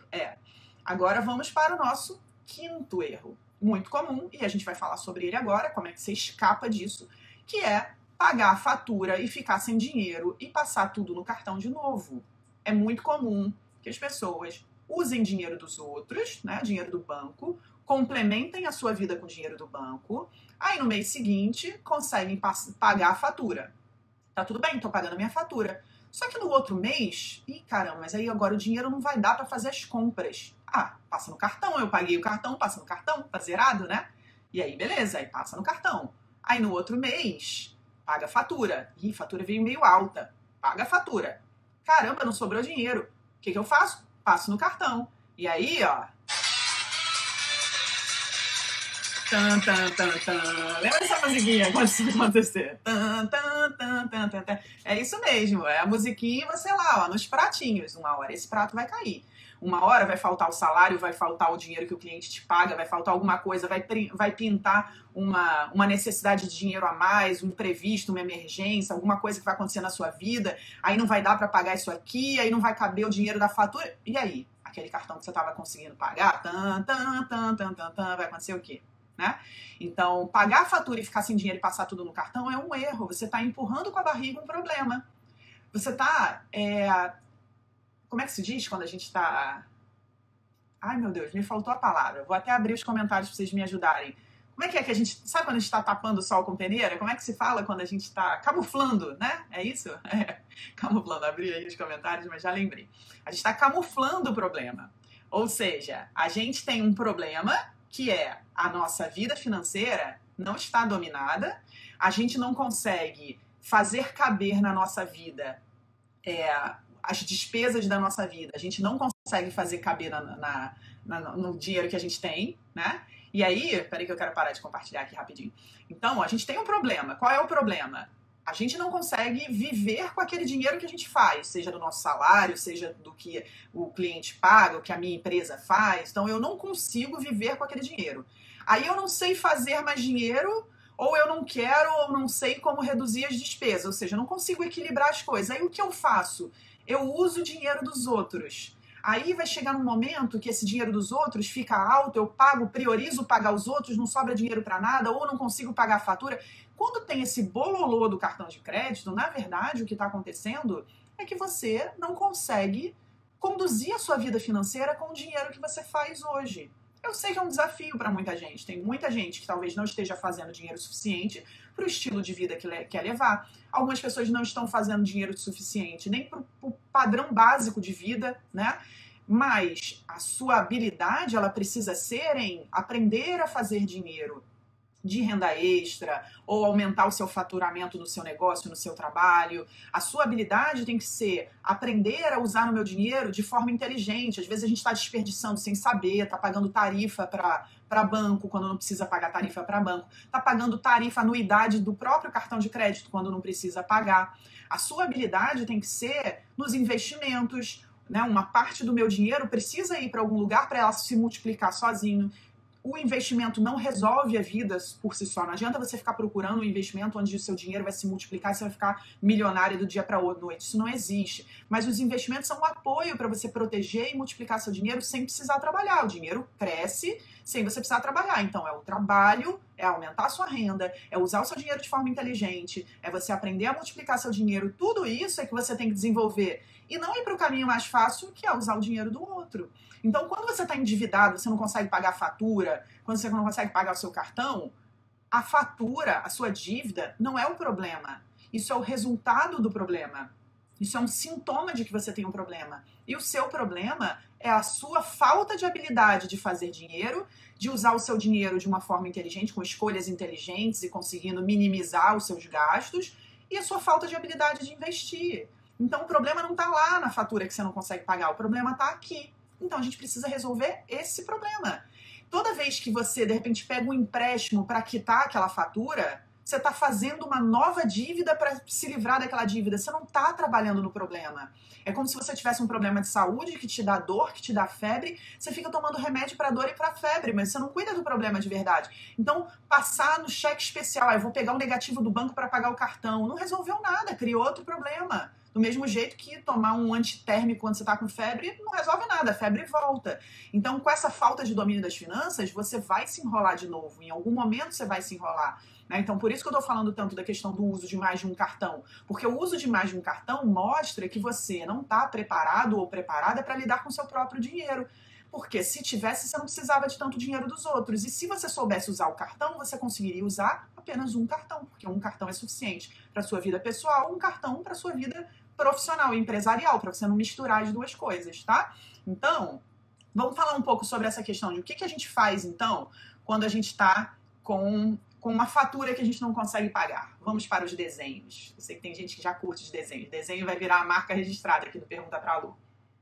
Agora vamos para o nosso quinto erro. Muito comum, e a gente vai falar sobre ele agora, como é que você escapa disso, que é pagar a fatura e ficar sem dinheiro e passar tudo no cartão de novo. É muito comum que as pessoas usem dinheiro dos outros, né, dinheiro do banco, complementem a sua vida com o dinheiro do banco, aí no mês seguinte conseguem pagar a fatura. Tá tudo bem, tô pagando a minha fatura. Só que no outro mês, caramba, mas aí agora o dinheiro não vai dar para fazer as compras. Passa no cartão, eu paguei o cartão, passa no cartão, tá zerado, né? E aí, beleza, aí passa no cartão. Aí no outro mês, paga a fatura. A fatura veio meio alta. Paga a fatura. Caramba, não sobrou dinheiro. O que eu faço? Passo no cartão. E aí, ó, tan, tan, tan, tan. Lembra dessa musiquinha quando isso acontecer? Tan, tan, tan, tan, tan, tan. É isso mesmo, é a musiquinha, você lá, ó, nos pratinhos. Uma hora esse prato vai cair. Uma hora vai faltar o salário, vai faltar o dinheiro que o cliente te paga, vai faltar alguma coisa, vai pintar uma necessidade de dinheiro a mais, um imprevisto, uma emergência, alguma coisa que vai acontecer na sua vida, aí não vai dar para pagar isso aqui, aí não vai caber o dinheiro da fatura. E aí? Aquele cartão que você estava conseguindo pagar, tan, tan, tan, tan, tan, tan, vai acontecer o quê? Né? Então, pagar a fatura e ficar sem dinheiro e passar tudo no cartão é um erro. Você está empurrando com a barriga um problema. Você está... Como é que se diz quando a gente está... Ai, meu Deus, me faltou a palavra. Vou até abrir os comentários para vocês me ajudarem. Como é que a gente... Sabe quando a gente está tapando o sol com peneira? Como é que se fala quando a gente está camuflando, né? É isso? Camuflando. Abri aí os comentários, mas já lembrei. A gente está camuflando o problema. Ou seja, a gente tem um problema que é a nossa vida financeira não está dominada, a gente não consegue fazer caber na nossa vida as despesas da nossa vida. A gente não consegue fazer caber no dinheiro que a gente tem, né? E aí, peraí que eu quero parar de compartilhar aqui rapidinho. Então, a gente tem um problema. Qual é o problema? A gente não consegue viver com aquele dinheiro que a gente faz, seja do nosso salário, seja do que o cliente paga, o que a minha empresa faz. Então, eu não consigo viver com aquele dinheiro. Aí eu não sei fazer mais dinheiro, ou eu não quero, ou não sei como reduzir as despesas. Ou seja, eu não consigo equilibrar as coisas. Aí o que eu faço? Eu uso o dinheiro dos outros. Aí vai chegar num momento que esse dinheiro dos outros fica alto, eu priorizo pagar os outros, não sobra dinheiro para nada, ou não consigo pagar a fatura. Quando tem esse bololô do cartão de crédito, na verdade, o que está acontecendo é que você não consegue conduzir a sua vida financeira com o dinheiro que você faz hoje. Eu sei que é um desafio para muita gente. Tem muita gente que talvez não esteja fazendo dinheiro suficiente para o estilo de vida que quer levar. Algumas pessoas não estão fazendo dinheiro suficiente nem para o padrão básico de vida, né? Mas a sua habilidade, ela precisa ser em aprender a fazer dinheiro de renda extra, ou aumentar o seu faturamento no seu negócio, no seu trabalho. A sua habilidade tem que ser aprender a usar o meu dinheiro de forma inteligente. Às vezes a gente está desperdiçando sem saber, está pagando tarifa para banco quando não precisa pagar tarifa para banco, está pagando tarifa, anuidade do próprio cartão de crédito quando não precisa pagar. A sua habilidade tem que ser nos investimentos, né? Uma parte do meu dinheiro precisa ir para algum lugar para ela se multiplicar sozinho. O investimento não resolve a vida por si só. Não adianta você ficar procurando um investimento onde o seu dinheiro vai se multiplicar e você vai ficar milionário do dia para a noite. Isso não existe. Mas os investimentos são um apoio para você proteger e multiplicar seu dinheiro sem precisar trabalhar. O dinheiro cresce sem você precisar trabalhar. Então, é o trabalho, é aumentar a sua renda, é usar o seu dinheiro de forma inteligente, é você aprender a multiplicar seu dinheiro. Tudo isso é que você tem que desenvolver. E não ir para o caminho mais fácil, que é usar o dinheiro do outro. Então, quando você está endividado, você não consegue pagar a fatura, quando você não consegue pagar o seu cartão, a fatura, a sua dívida, não é o problema. Isso é o resultado do problema. Isso é um sintoma de que você tem um problema. E o seu problema é a sua falta de habilidade de fazer dinheiro, de usar o seu dinheiro de uma forma inteligente, com escolhas inteligentes e conseguindo minimizar os seus gastos, e a sua falta de habilidade de investir. Então, o problema não está lá na fatura que você não consegue pagar, o problema está aqui. Então, a gente precisa resolver esse problema. Toda vez que você, de repente, pega um empréstimo para quitar aquela fatura, você está fazendo uma nova dívida para se livrar daquela dívida. Você não está trabalhando no problema. É como se você tivesse um problema de saúde que te dá dor, que te dá febre. Você fica tomando remédio para dor e para febre, mas você não cuida do problema de verdade. Então, passar no cheque especial, eu vou pegar o negativo do banco para pagar o cartão, não resolveu nada, criou outro problema. Do mesmo jeito que tomar um antitérmico quando você está com febre não resolve nada, a febre volta. Então, com essa falta de domínio das finanças, você vai se enrolar de novo. Em algum momento você vai se enrolar. Né? Então, por isso que eu estou falando tanto da questão do uso de mais de um cartão. Porque o uso de mais de um cartão mostra que você não está preparado ou preparada para lidar com o seu próprio dinheiro. Porque se tivesse, você não precisava de tanto dinheiro dos outros. E se você soubesse usar o cartão, você conseguiria usar apenas um cartão. Porque um cartão é suficiente para a sua vida pessoal, um cartão para a sua vida profissional e empresarial, para você não misturar as duas coisas, tá? Então, vamos falar um pouco sobre essa questão de o que a gente faz, então, quando a gente está com uma fatura que a gente não consegue pagar. Vamos para os desenhos. Eu sei que tem gente que já curte os desenhos. Desenho vai virar a marca registrada aqui do Pergunta pra Lu.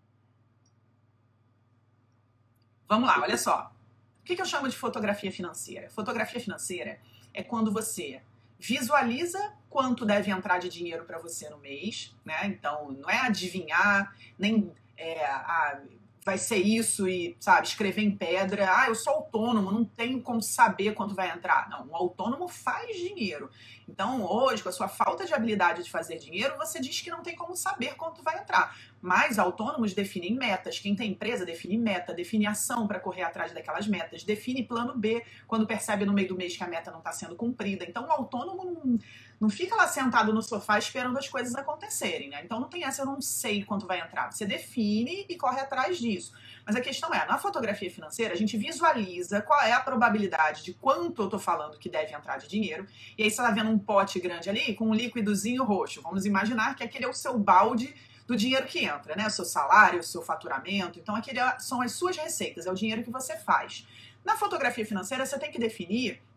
Vamos lá, olha só. O que eu chamo de fotografia financeira? Fotografia financeira é quando você visualiza quanto deve entrar de dinheiro para você no mês, né? Então, não é adivinhar, nem vai ser isso e, sabe, escrever em pedra. Ah, eu sou autônomo, não tenho como saber quanto vai entrar. Não, um autônomo faz dinheiro. Então, hoje, com a sua falta de habilidade de fazer dinheiro, você diz que não tem como saber quanto vai entrar. Mas autônomos definem metas. Quem tem empresa define meta, define ação para correr atrás daquelas metas, define plano B quando percebe no meio do mês que a meta não está sendo cumprida. Então, o autônomo não fica lá sentado no sofá esperando as coisas acontecerem, né? Então, não tem essa, eu não sei quanto vai entrar. Você define e corre atrás disso. Mas a questão é, na fotografia financeira, a gente visualiza qual é a probabilidade de quanto eu estou falando que deve entrar de dinheiro. E aí você está vendo um pote grande ali com um líquidozinho roxo. Vamos imaginar que aquele é o seu balde do dinheiro que entra, né? O seu salário, o seu faturamento. Então, aquele são as suas receitas, é o dinheiro que você faz. Na fotografia financeira, você tem que definir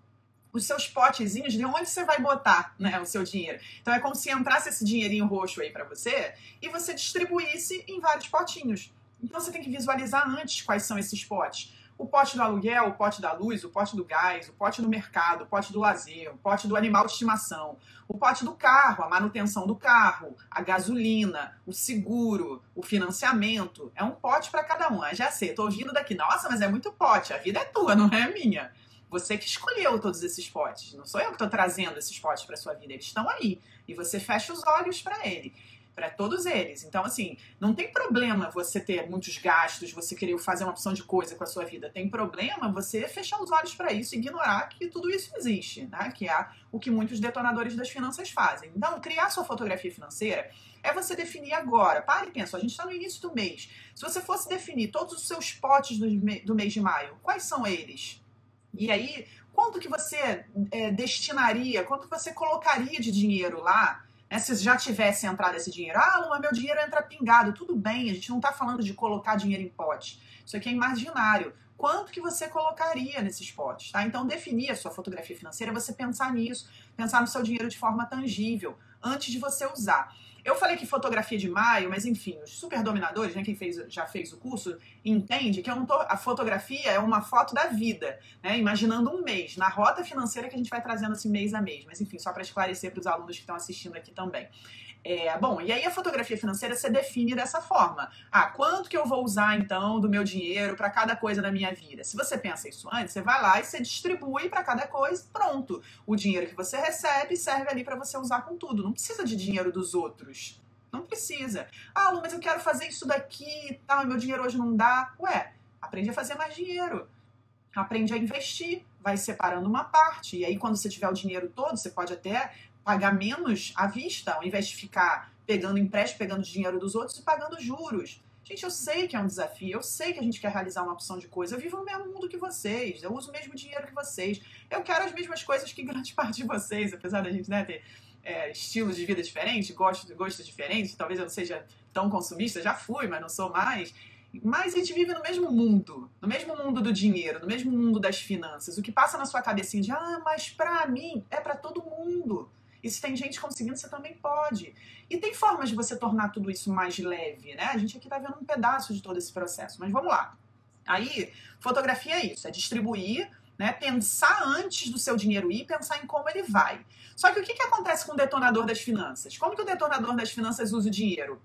os seus potezinhos de onde você vai botar, né, o seu dinheiro. Então é como se entrasse esse dinheirinho roxo aí para você e você distribuísse em vários potinhos. Então você tem que visualizar antes quais são esses potes. O pote do aluguel, o pote da luz, o pote do gás, o pote do mercado, o pote do lazer, o pote do animal de estimação, o pote do carro, a manutenção do carro, a gasolina, o seguro, o financiamento. É um pote para cada um. Já sei, tô ouvindo daqui. Nossa, mas é muito pote. A vida é tua, não é minha. Você que escolheu todos esses potes. Não sou eu que estou trazendo esses potes para sua vida. Eles estão aí. E você fecha os olhos para ele. Para todos eles. Então, assim, não tem problema você ter muitos gastos, você querer fazer uma opção de coisa com a sua vida. Tem problema você fechar os olhos para isso e ignorar que tudo isso existe, né? Que é o que muitos detonadores das finanças fazem. Então, criar sua fotografia financeira é você definir agora. Para e pensa, a gente está no início do mês. Se você fosse definir todos os seus potes do mês de maio, quais são eles? E aí, quanto que você destinaria, quanto que você colocaria de dinheiro lá? Se já tivesse entrado esse dinheiro, Luma, meu dinheiro entra pingado, tudo bem, a gente não está falando de colocar dinheiro em pote, isso aqui é imaginário. Quanto que você colocaria nesses potes, tá? Então, definir a sua fotografia financeira, você pensar nisso, pensar no seu dinheiro de forma tangível, antes de você usar. Eu falei que fotografia de maio, mas enfim, os super dominadores, né, quem já fez o curso, entende que a fotografia é uma foto da vida, né, imaginando um mês, na rota financeira que a gente vai trazendo assim mês a mês, mas enfim, só para esclarecer para os alunos que estão assistindo aqui também. Bom, e aí a fotografia financeira você define dessa forma. Quanto que eu vou usar então do meu dinheiro para cada coisa da minha vida? Se você pensa isso antes, você vai lá e você distribui para cada coisa, pronto. O dinheiro que você recebe serve ali para você usar com tudo. Não precisa de dinheiro dos outros. Não precisa. Lu, mas eu quero fazer isso daqui e tal, meu dinheiro hoje não dá. Ué, aprende a fazer mais dinheiro. Aprende a investir. Vai separando uma parte. E aí, quando você tiver o dinheiro todo, você pode até pagar menos à vista, ao invés de ficar pegando empréstimo, pegando dinheiro dos outros e pagando juros. Gente, eu sei que é um desafio, eu sei que a gente quer realizar uma opção de coisa. Eu vivo no mesmo mundo que vocês, eu uso o mesmo dinheiro que vocês, eu quero as mesmas coisas que grande parte de vocês, apesar da gente, né, ter estilos de vida diferentes, gostos diferentes, talvez eu não seja tão consumista, já fui, mas não sou mais. Mas a gente vive no mesmo mundo do dinheiro, no mesmo mundo das finanças. O que passa na sua cabecinha de, mas pra mim, é pra todo mundo. E se tem gente conseguindo, você também pode. E tem formas de você tornar tudo isso mais leve, né? A gente aqui tá vendo um pedaço de todo esse processo, mas vamos lá. Aí, fotografia é isso, é distribuir, né? Pensar antes do seu dinheiro ir, pensar em como ele vai. Só que o que acontece com o detonador das finanças? Como que o detonador das finanças usa o dinheiro?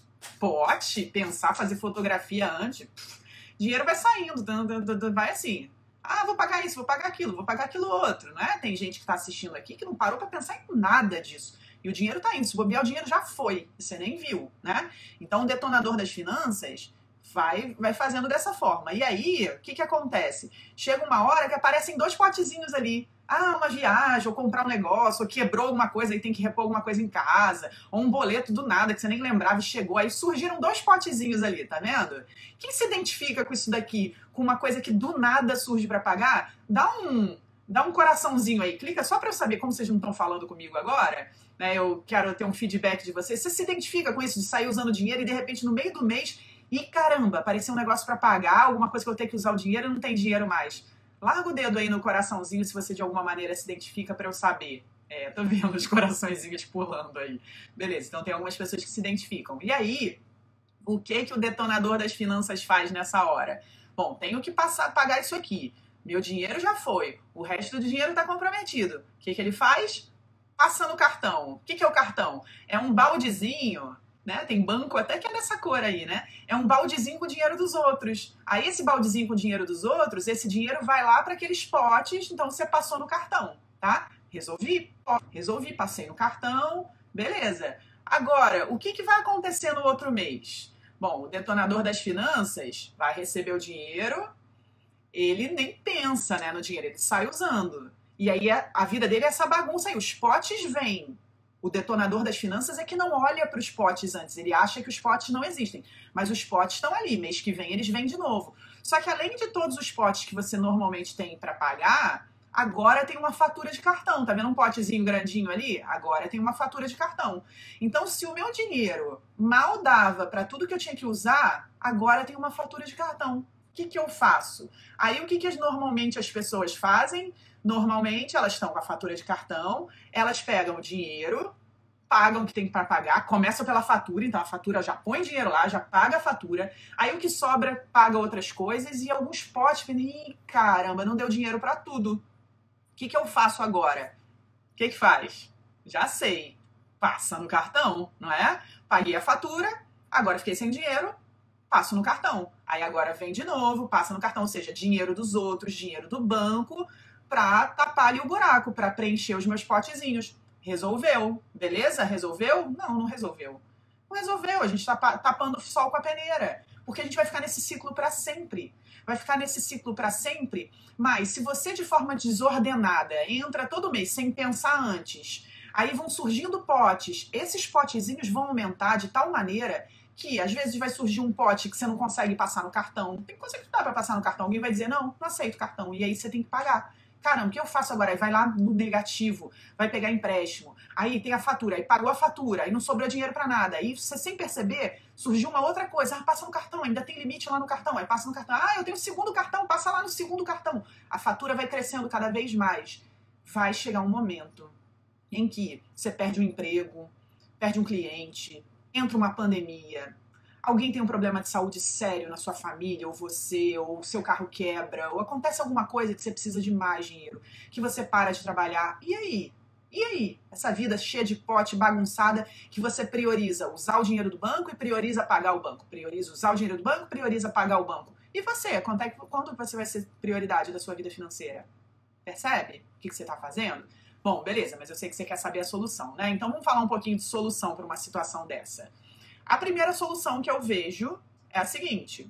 Pode pensar, fazer fotografia antes. Dinheiro vai saindo, vai assim. Vou pagar isso, vou pagar aquilo outro, né? Tem gente que tá assistindo aqui que não parou pra pensar em nada disso. E o dinheiro tá indo. Se bobear, o dinheiro já foi. Você nem viu, né? Então, o detonador das finanças vai fazendo dessa forma. E aí, o que acontece? Chega uma hora que aparecem dois potezinhos ali. Uma viagem, ou comprar um negócio, ou quebrou alguma coisa e tem que repor alguma coisa em casa, ou um boleto do nada que você nem lembrava e chegou. Aí surgiram dois potezinhos ali, tá vendo? Quem se identifica com isso daqui? Com uma coisa que do nada surge para pagar? Dá um coraçãozinho aí, clica só para eu saber como vocês não estão falando comigo agora. Né? Eu quero ter um feedback de vocês. Você se identifica com isso de sair usando dinheiro e de repente no meio do mês, caramba, apareceu um negócio para pagar, alguma coisa que eu tenho que usar o dinheiro e não tem dinheiro mais. Larga o dedo aí no coraçãozinho se você de alguma maneira se identifica para eu saber. Tô vendo os coraçõezinhos pulando aí. Beleza, então tem algumas pessoas que se identificam. E aí, o que o detonador das finanças faz nessa hora? Bom, tenho que pagar isso aqui. Meu dinheiro já foi. O resto do dinheiro está comprometido. O que ele faz? Passa no cartão. O que é o cartão? É um baldezinho, né? Tem banco até que é dessa cor aí, né? É um baldezinho com o dinheiro dos outros. Aí esse baldezinho com o dinheiro dos outros, esse dinheiro vai lá para aqueles potes, então você passou no cartão, tá? Resolvi, passei no cartão, beleza. Agora, o que vai acontecer no outro mês? Bom, o detonador das finanças vai receber o dinheiro, ele nem pensa, né, no dinheiro, ele sai usando. E aí a vida dele é essa bagunça aí, os potes vêm. O detonador das finanças é que não olha para os potes antes, ele acha que os potes não existem. Mas os potes estão ali, mês que vem eles vêm de novo. Só que além de todos os potes que você normalmente tem para pagar, agora tem uma fatura de cartão. Tá vendo um potezinho grandinho ali? Agora tem uma fatura de cartão. Então, se o meu dinheiro mal dava para tudo que eu tinha que usar, agora tem uma fatura de cartão. que eu faço? Aí o que normalmente as pessoas fazem? Normalmente elas estão com a fatura de cartão, elas pegam o dinheiro, pagam o que tem para pagar, começa pela fatura, então a fatura já põe dinheiro lá, já paga a fatura, aí o que sobra paga outras coisas e alguns potes, ih, caramba, não deu dinheiro para tudo. O que eu faço agora? O que faz? Já sei, passa no cartão, não é? Paguei a fatura, agora fiquei sem dinheiro, passo no cartão. Aí agora vem de novo, passa no cartão, ou seja, dinheiro dos outros, dinheiro do banco, para tapar ali o buraco, para preencher os meus potezinhos. Resolveu, beleza? Resolveu? Não resolveu. Não resolveu, a gente está tapando o sol com a peneira, porque a gente vai ficar nesse ciclo para sempre. Vai ficar nesse ciclo para sempre, mas se você de forma desordenada entra todo mês sem pensar antes, aí vão surgindo potes, esses potezinhos vão aumentar de tal maneira que às vezes vai surgir um pote que você não consegue passar no cartão. Tem coisa que não dá para passar no cartão, alguém vai dizer, não aceito o cartão, e aí você tem que pagar. Caramba, o que eu faço agora? Aí vai lá no negativo, vai pegar empréstimo, aí tem a fatura, aí pagou a fatura, aí não sobrou dinheiro para nada, aí você sem perceber, surgiu uma outra coisa, passa no cartão, ainda tem limite lá no cartão, aí passa no cartão, eu tenho o segundo cartão, passa lá no segundo cartão. A fatura vai crescendo cada vez mais. Vai chegar um momento em que você perde um emprego, perde um cliente, entra uma pandemia, alguém tem um problema de saúde sério na sua família, ou você, ou o seu carro quebra, ou acontece alguma coisa que você precisa de mais dinheiro, que você para de trabalhar. E aí? E aí? Essa vida cheia de pote, bagunçada, que você prioriza usar o dinheiro do banco e prioriza pagar o banco. Prioriza usar o dinheiro do banco, prioriza pagar o banco. E você? Quanto você vai ser prioridade da sua vida financeira? Percebe o que você está fazendo? Bom, beleza, mas eu sei que você quer saber a solução, né? Então vamos falar um pouquinho de solução para uma situação dessa. A primeira solução que eu vejo é a seguinte.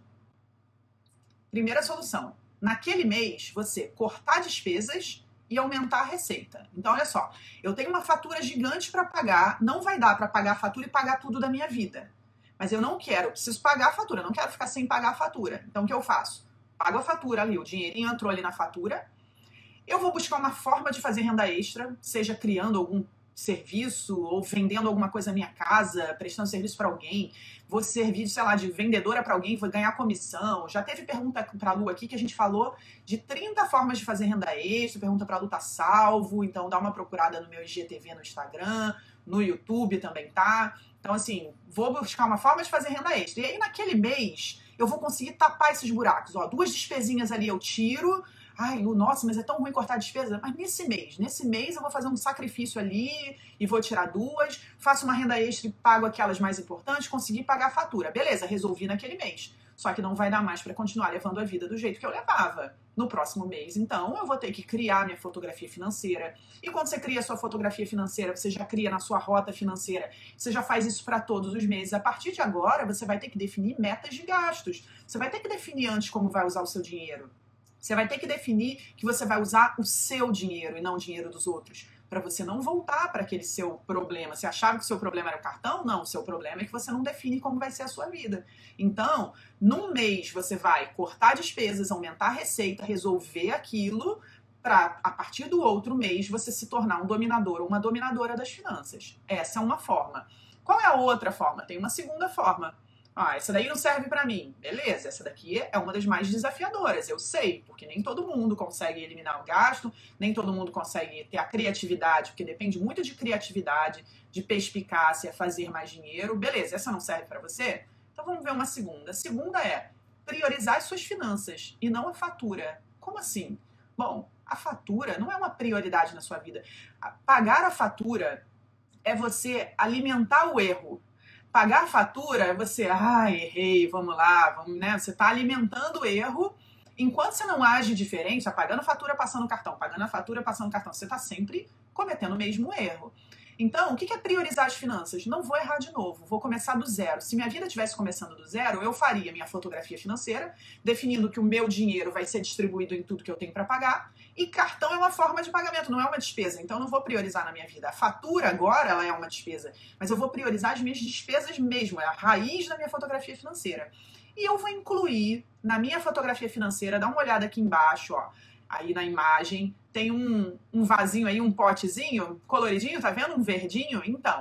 Primeira solução. Naquele mês, você cortar despesas e aumentar a receita. Então, olha só. Eu tenho uma fatura gigante para pagar. Não vai dar para pagar a fatura e pagar tudo da minha vida. Mas eu não quero. Eu preciso pagar a fatura. Eu não quero ficar sem pagar a fatura. Então, o que eu faço? Pago a fatura ali. O dinheirinho entrou ali na fatura. Eu vou buscar uma forma de fazer renda extra. Seja criando algum serviço ou vendendo alguma coisa na minha casa, prestando serviço para alguém, vou servir, sei lá, de vendedora para alguém, vou ganhar comissão. Já teve pergunta para a Lu aqui que a gente falou de 30 formas de fazer renda extra, pergunta para a Lu tá salvo, então dá uma procurada no meu IGTV no Instagram, no YouTube também tá. Então assim, vou buscar uma forma de fazer renda extra. E aí naquele mês eu vou conseguir tapar esses buracos, ó, 2 despesinhas ali eu tiro. Ai, Lu, nossa, mas é tão ruim cortar a despesa. Mas nesse mês eu vou fazer um sacrifício ali e vou tirar 2, faço uma renda extra e pago aquelas mais importantes, consegui pagar a fatura. Beleza, resolvi naquele mês. Só que não vai dar mais para continuar levando a vida do jeito que eu levava. No próximo mês, então, eu vou ter que criar minha fotografia financeira. E quando você cria a sua fotografia financeira, você já cria na sua rota financeira, você já faz isso para todos os meses. A partir de agora, você vai ter que definir metas de gastos. Você vai ter que definir antes como vai usar o seu dinheiro. Você vai ter que definir que você vai usar o seu dinheiro e não o dinheiro dos outros, para você não voltar para aquele seu problema. Você achava que o seu problema era o cartão? Não, o seu problema é que você não define como vai ser a sua vida. Então, num mês você vai cortar despesas, aumentar a receita, resolver aquilo, para a partir do outro mês você se tornar um dominador ou uma dominadora das finanças. Essa é uma forma. Qual é a outra forma? Tem uma segunda forma. Essa daí não serve pra mim. Beleza, essa daqui é uma das mais desafiadoras, eu sei, porque nem todo mundo consegue eliminar o gasto, nem todo mundo consegue ter a criatividade, porque depende muito de criatividade, de perspicácia, fazer mais dinheiro. Beleza, essa não serve pra você? Então vamos ver uma segunda. A segunda é priorizar as suas finanças e não a fatura. Como assim? Bom, a fatura não é uma prioridade na sua vida. Pagar a fatura é você alimentar o erro. Pagar a fatura é você, errei, vamos lá, né? Você está alimentando o erro. Enquanto você não age diferente, está pagando a fatura, passando o cartão, pagando a fatura, passando o cartão, você está sempre cometendo o mesmo erro. Então, o que é priorizar as finanças? Não vou errar de novo, vou começar do zero. Se minha vida estivesse começando do zero, eu faria minha fotografia financeira, definindo que o meu dinheiro vai ser distribuído em tudo que eu tenho para pagar, e cartão é uma forma de pagamento, não é uma despesa, então eu não vou priorizar na minha vida. A fatura agora, ela é uma despesa, mas eu vou priorizar as minhas despesas mesmo, é a raiz da minha fotografia financeira. E eu vou incluir na minha fotografia financeira, dá uma olhada aqui embaixo, ó, aí na imagem, tem um vasinho aí, um potezinho coloridinho, tá vendo? Um verdinho. Então,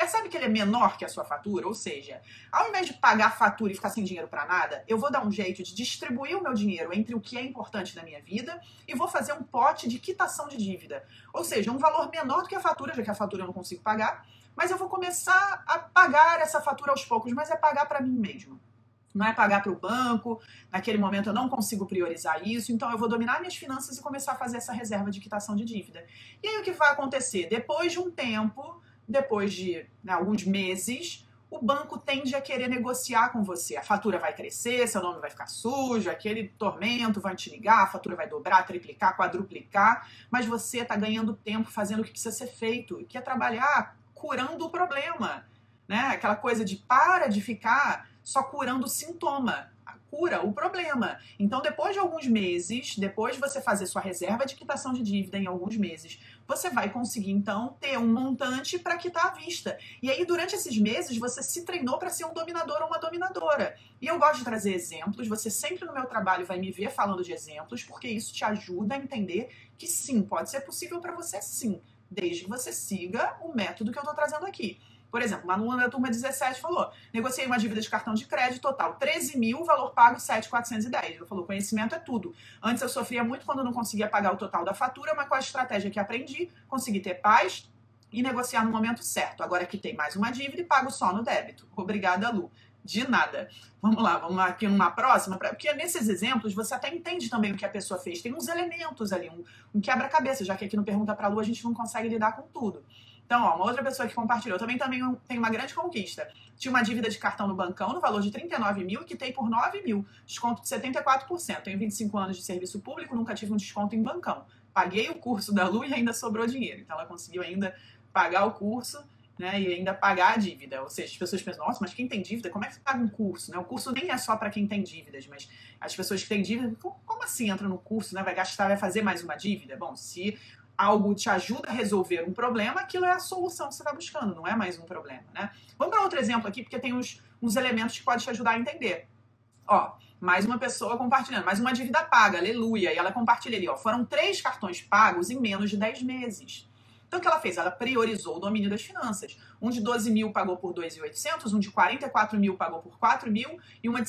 percebe que ele é menor que a sua fatura? Ou seja, ao invés de pagar a fatura e ficar sem dinheiro para nada, eu vou dar um jeito de distribuir o meu dinheiro entre o que é importante na minha vida e vou fazer um pote de quitação de dívida. Ou seja, um valor menor do que a fatura, já que a fatura eu não consigo pagar, mas eu vou começar a pagar essa fatura aos poucos, mas é pagar para mim mesmo. Não é pagar para o banco, naquele momento eu não consigo priorizar isso, então eu vou dominar minhas finanças e começar a fazer essa reserva de quitação de dívida. E aí o que vai acontecer? Depois de um tempo, depois de alguns meses, o banco tende a querer negociar com você. A fatura vai crescer, seu nome vai ficar sujo, aquele tormento vai te ligar, a fatura vai dobrar, triplicar, quadruplicar, mas você está ganhando tempo fazendo o que precisa ser feito, que é trabalhar curando o problema, né? Aquela coisa de para de ficar só curando o sintoma, cura o problema. Então, depois de alguns meses, depois de você fazer sua reserva de quitação de dívida em alguns meses, você vai conseguir, então, ter um montante para quitar à vista. E aí, durante esses meses, você se treinou para ser um dominador ou uma dominadora. E eu gosto de trazer exemplos, você sempre no meu trabalho vai me ver falando de exemplos, porque isso te ajuda a entender que sim, pode ser possível para você sim, desde que você siga o método que eu estou trazendo aqui. Por exemplo, uma aluna da turma 17 falou, negociei uma dívida de cartão de crédito total 13 mil, valor pago 7.410. Ela falou, conhecimento é tudo. Antes eu sofria muito quando não conseguia pagar o total da fatura, mas com a estratégia que aprendi, consegui ter paz e negociar no momento certo. Agora quitei mais uma dívida e pago só no débito. Obrigada, Lu. De nada. Vamos lá aqui numa próxima, porque nesses exemplos você até entende também o que a pessoa fez. Tem uns elementos ali, um quebra-cabeça, já que aqui no Pergunta pra Lu a gente não consegue lidar com tudo. Então, ó, uma outra pessoa que compartilhou, também tem uma grande conquista. Tinha uma dívida de cartão no bancão no valor de 39 mil e quitei por 9 mil, desconto de 74%. Tenho 25 anos de serviço público, nunca tive um desconto em bancão. Paguei o curso da Lu e ainda sobrou dinheiro. Então, ela conseguiu ainda pagar o curso, né, e ainda pagar a dívida. Ou seja, as pessoas pensam, nossa, mas quem tem dívida, como é que você paga um curso? Né? O curso nem é só para quem tem dívidas, mas as pessoas que têm dívida, como assim entra no curso, né? Vai gastar, vai fazer mais uma dívida? Bom, se algo te ajuda a resolver um problema, aquilo é a solução que você está buscando, não é mais um problema, né? Vamos para outro exemplo aqui, porque tem uns elementos que podem te ajudar a entender. Ó, mais uma pessoa compartilhando, mais uma dívida paga, aleluia, e ela compartilha ali, ó, foram 3 cartões pagos em menos de 10 meses. Então, o que ela fez? Ela priorizou o domínio das finanças. Um de 12 mil pagou por 2.800, um de 44 mil pagou por 4 mil e uma de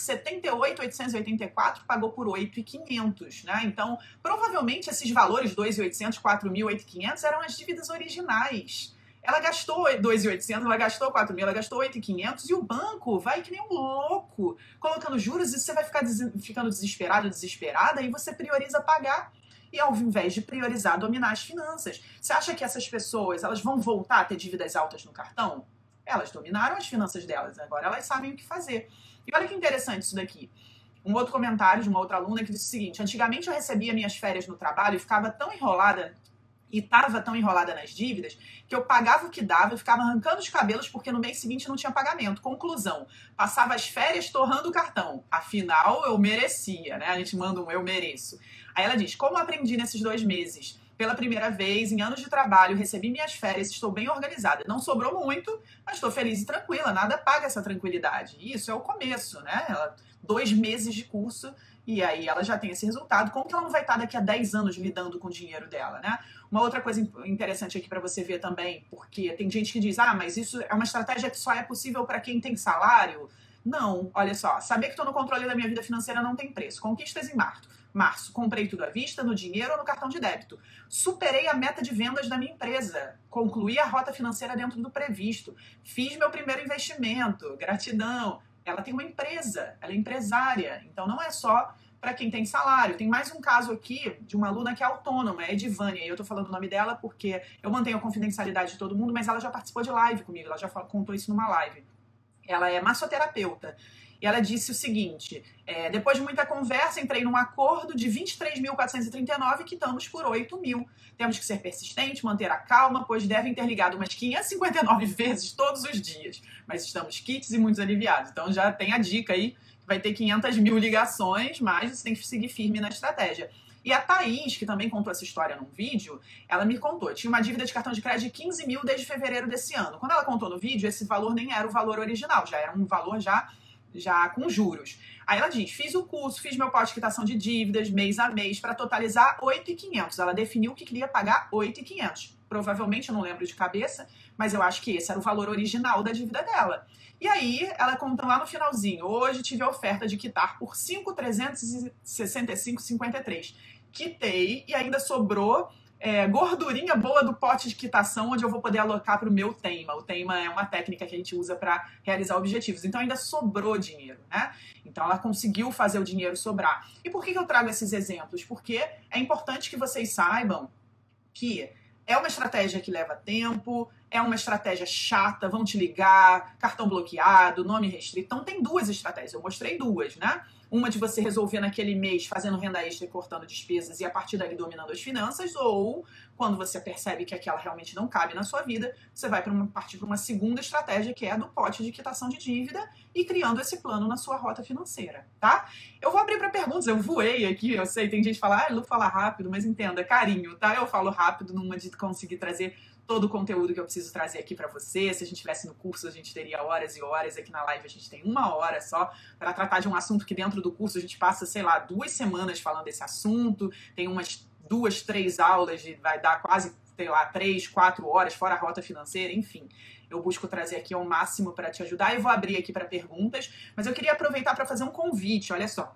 78.884 pagou por 8.500, né? Então, provavelmente esses valores, 2.800, 4.000, 8.500, eram as dívidas originais. Ela gastou 2.800, ela gastou 4.000, ela gastou 8.500 e o banco vai que nem um louco, colocando juros e você vai ficando desesperado, desesperada e você prioriza pagar. E ao invés de priorizar, dominar as finanças. Você acha que essas pessoas elas vão voltar a ter dívidas altas no cartão? Elas dominaram as finanças delas, agora elas sabem o que fazer. E olha que interessante isso daqui. Um outro comentário de uma outra aluna que disse o seguinte, antigamente eu recebia minhas férias no trabalho e ficava tão enrolada e estava tão enrolada nas dívidas que eu pagava o que dava e ficava arrancando os cabelos porque no mês seguinte não tinha pagamento. Conclusão, passava as férias torrando o cartão. Afinal, eu merecia, né? A gente manda um eu mereço. Aí ela diz, como aprendi nesses 2 meses? Pela primeira vez, em anos de trabalho, recebi minhas férias, estou bem organizada. Não sobrou muito, mas estou feliz e tranquila, nada paga essa tranquilidade. E isso é o começo, né? 2 meses de curso e aí ela já tem esse resultado. Como que ela não vai estar daqui a 10 anos lidando com o dinheiro dela, né? Uma outra coisa interessante aqui para você ver também, porque tem gente que diz, mas isso é uma estratégia que só é possível para quem tem salário. Não, olha só, saber que estou no controle da minha vida financeira não tem preço. Conquistas em março, comprei tudo à vista, no dinheiro ou no cartão de débito. Superei a meta de vendas da minha empresa. Concluí a rota financeira dentro do previsto. Fiz meu primeiro investimento. Gratidão. Ela tem uma empresa, ela é empresária. Então não é só para quem tem salário. Tem mais um caso aqui de uma aluna que é autônoma, é Edivânia. Eu tô falando o nome dela porque eu mantenho a confidencialidade de todo mundo, mas ela já participou de live comigo, ela já contou isso numa live. Ela é massoterapeuta. E ela disse o seguinte, depois de muita conversa, entrei num acordo de 23.439 e quitamos por 8 mil. Temos que ser persistentes, manter a calma, pois devem ter ligado umas 559 vezes todos os dias. Mas estamos quites e muito aliviados. Então já tem a dica aí, vai ter 500 mil ligações, mas você tem que seguir firme na estratégia. E a Thaís, que também contou essa história num vídeo, ela me contou, tinha uma dívida de cartão de crédito de 15 mil desde fevereiro desse ano. Quando ela contou no vídeo, esse valor nem era o valor original, já era um valor já já com juros. Aí ela diz, fiz o curso, fiz meu pote de quitação de dívidas mês a mês para totalizar 8.500. Ela definiu que queria pagar 8.500. Provavelmente, eu não lembro de cabeça, mas eu acho que esse era o valor original da dívida dela. E aí, ela conta lá no finalzinho, hoje tive a oferta de quitar por 5.365,53. Quitei e ainda sobrou gordurinha boa do pote de quitação, onde eu vou poder alocar para o meu teima. O teima é uma técnica que a gente usa para realizar objetivos. Então ainda sobrou dinheiro, né? Então ela conseguiu fazer o dinheiro sobrar. E por que eu trago esses exemplos? Porque é importante que vocês saibam que é uma estratégia que leva tempo, é uma estratégia chata, vão te ligar, cartão bloqueado, nome restrito. Então tem duas estratégias, eu mostrei duas, né? Uma de você resolver naquele mês fazendo renda extra e cortando despesas e a partir dali dominando as finanças, ou quando você percebe que aquela realmente não cabe na sua vida, você vai partir para uma segunda estratégia, que é a do pote de quitação de dívida e criando esse plano na sua rota financeira, tá? Eu vou abrir para perguntas, eu voei aqui, eu sei, tem gente que fala, Lu fala rápido, mas entenda, carinho, tá? Eu falo rápido numa de conseguir trazer todo o conteúdo que eu preciso trazer aqui para você. Se a gente estivesse no curso, a gente teria horas e horas. Aqui na live a gente tem 1 hora só para tratar de um assunto que dentro do curso a gente passa, sei lá, 2 semanas falando desse assunto. Tem umas 2, 3 aulas, vai dar quase, sei lá, 3, 4 horas, fora a rota financeira, enfim. Eu busco trazer aqui ao máximo para te ajudar. Eu vou abrir aqui para perguntas, mas eu queria aproveitar para fazer um convite, olha só.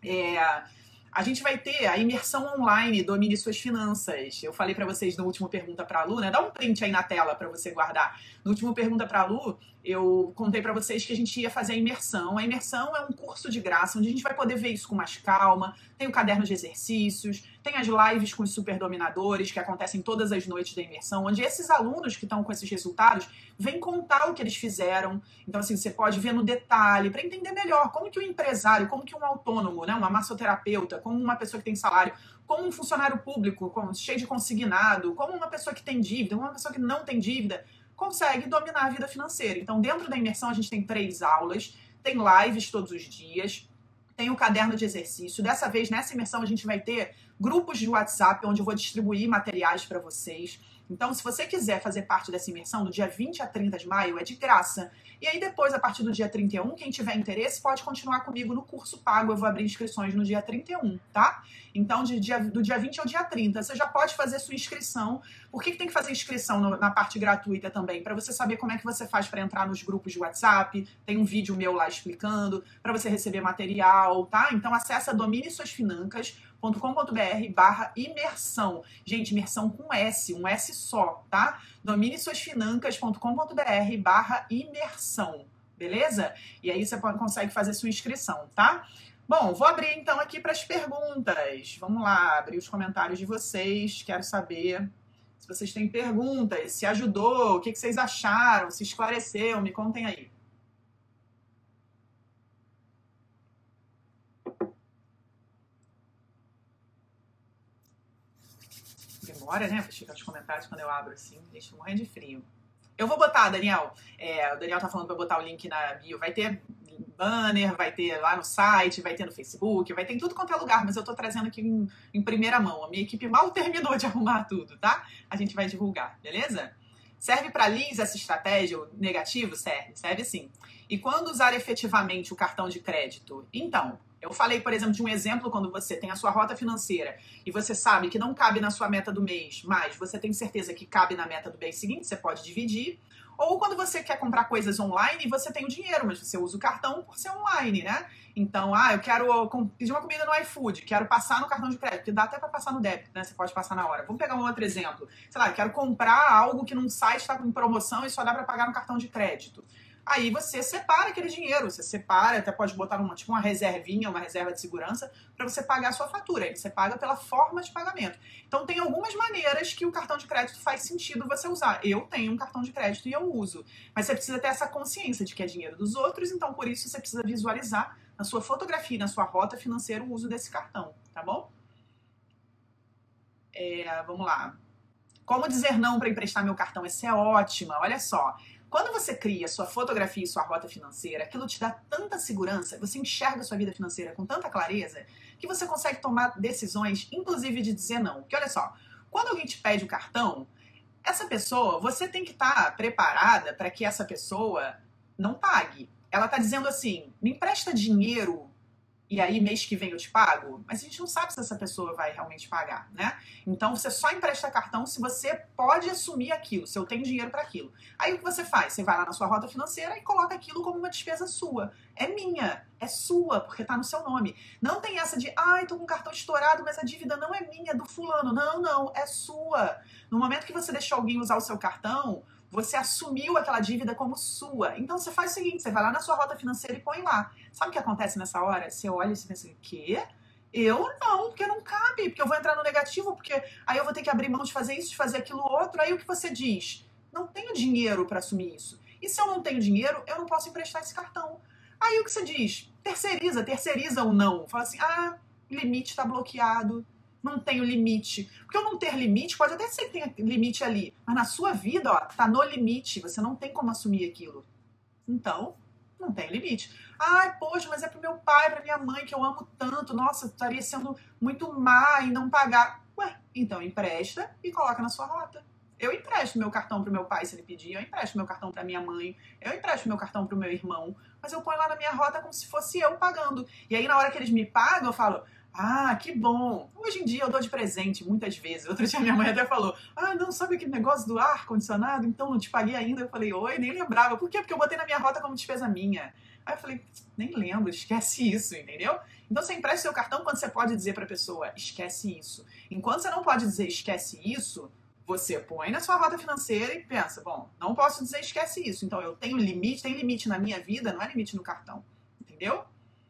A gente vai ter a imersão online Domine Suas Finanças. Eu falei para vocês no último Pergunta para a Lu, né? Dá um print aí na tela para você guardar. No último Pergunta para a Lu, eu contei para vocês que a gente ia fazer a imersão. A imersão é um curso de graça, onde a gente vai poder ver isso com mais calma. Tem o caderno de exercícios, tem as lives com os superdominadores, que acontecem todas as noites da imersão, onde esses alunos que estão com esses resultados vêm contar o que eles fizeram. Então, assim, você pode ver no detalhe, para entender melhor como que um empresário, como que um autônomo, né, uma massoterapeuta, como uma pessoa que tem salário, como um funcionário público, cheio de consignado, como uma pessoa que tem dívida, uma pessoa que não tem dívida, consegue dominar a vida financeira. Então, dentro da imersão, a gente tem 3 aulas, tem lives todos os dias, tem o caderno de exercício. Dessa vez, nessa imersão, a gente vai ter grupos de WhatsApp, onde eu vou distribuir materiais para vocês. Então, se você quiser fazer parte dessa imersão, do dia 20 a 30 de maio, é de graça. E aí, depois, a partir do dia 31, quem tiver interesse pode continuar comigo no curso pago. Eu vou abrir inscrições no dia 31, tá? Então, do dia 20 ao dia 30, você já pode fazer sua inscrição. Por que tem que fazer inscrição na parte gratuita também? Para você saber como é que você faz para entrar nos grupos de WhatsApp. Tem um vídeo meu lá explicando, para você receber material, tá? Então, acessa dominesuasfinancas.com.br/imersão. Gente, imersão com S, um S só, tá? dominesuasfinancas.com.br/imersão, beleza? E aí você consegue fazer sua inscrição, tá? Bom, vou abrir então aqui para as perguntas. Vamos lá, abrir os comentários de vocês. Quero saber se vocês têm perguntas, se ajudou, o que vocês acharam, se esclareceu, me contem aí. Demora, né, para chegar os comentários quando eu abro assim, deixa eu morrer de frio. Eu vou botar, Daniel. O Daniel tá falando para botar o link na bio. Vai ter banner, vai ter lá no site, vai ter no Facebook, vai ter em tudo quanto é lugar, mas eu tô trazendo aqui em primeira mão. A minha equipe mal terminou de arrumar tudo, tá? A gente vai divulgar, beleza? Serve para Liz essa estratégia? O negativo? Serve sim. E quando usar efetivamente o cartão de crédito? Então, eu falei, por exemplo, de um exemplo quando você tem a sua rota financeira e você sabe que não cabe na sua meta do mês, mas você tem certeza que cabe na meta do mês seguinte, você pode dividir. Ou quando você quer comprar coisas online e você tem o dinheiro, mas você usa o cartão por ser online, né? Então, eu quero pedir uma comida no iFood, quero passar no cartão de crédito, que dá até para passar no débito, né? Você pode passar na hora. Vamos pegar um outro exemplo. Sei lá, eu quero comprar algo que num site está com promoção e só dá para pagar no cartão de crédito. Aí você separa aquele dinheiro, você separa, até pode botar tipo uma reservinha, uma reserva de segurança, para você pagar a sua fatura. Aí você paga pela forma de pagamento. Então tem algumas maneiras que o cartão de crédito faz sentido você usar. Eu tenho um cartão de crédito e eu uso. Mas você precisa ter essa consciência de que é dinheiro dos outros, então por isso você precisa visualizar na sua fotografia, na sua rota financeira, o uso desse cartão, tá bom? Vamos lá. Como dizer não para emprestar meu cartão? Essa é ótima, olha só. Quando você cria sua fotografia e sua rota financeira, aquilo te dá tanta segurança, você enxerga a sua vida financeira com tanta clareza, que você consegue tomar decisões, inclusive de dizer não. Porque olha só, quando alguém te pede o cartão, essa pessoa, você tem que estar preparada para que essa pessoa não pague. ela tá dizendo assim, me empresta dinheiro e aí mês que vem eu te pago, mas a gente não sabe se essa pessoa vai realmente pagar, né? Então você só empresta cartão se você pode assumir aquilo, se eu tenho dinheiro para aquilo. Aí o que você faz? Você vai lá na sua rota financeira e coloca aquilo como uma despesa sua. É minha, é sua, porque tá no seu nome. Não tem essa de, ai, tô com o cartão estourado, mas a dívida não é minha, é do fulano. Não, não, é sua. No momento que você deixou alguém usar o seu cartão, você assumiu aquela dívida como sua. Então você faz o seguinte, você vai lá na sua rota financeira e põe lá. Sabe o que acontece nessa hora? Você olha e você pensa, quê? Eu não, porque não cabe, porque eu vou entrar no negativo, porque aí eu vou ter que abrir mão de fazer isso, de fazer aquilo outro. Aí o que você diz? Não tenho dinheiro para assumir isso. E se eu não tenho dinheiro, eu não posso emprestar esse cartão. Aí o que você diz? Terceiriza ou não. Fala assim, limite está bloqueado. Não tenho limite. Porque eu não ter limite, pode até ser que tenha limite ali, mas na sua vida, ó, tá no limite, você não tem como assumir aquilo. Então, não tem limite. Ai, poxa, mas é pro meu pai, pra minha mãe, que eu amo tanto, nossa, estaria sendo muito má em não pagar. Ué, então empresta e coloca na sua rota. Eu empresto meu cartão pro meu pai se ele pedir, eu empresto meu cartão pra minha mãe, eu empresto meu cartão pro meu irmão, mas eu ponho lá na minha rota como se fosse eu pagando. E aí, na hora que eles me pagam, eu falo, que bom. Hoje em dia eu dou de presente muitas vezes. Outro dia minha mãe até falou, não, sabe aquele negócio do ar-condicionado? Então não te paguei ainda. Eu falei, oi, nem lembrava. Por quê? Porque eu botei na minha rota como despesa minha. Aí eu falei, nem lembro, esquece isso, entendeu? Então você empresta seu cartão quando você pode dizer pra pessoa, esquece isso. Enquanto você não pode dizer esquece isso, você põe na sua rota financeira e pensa, bom, não posso dizer esquece isso. Então eu tenho limite, tem limite na minha vida, não é limite no cartão. Entendeu?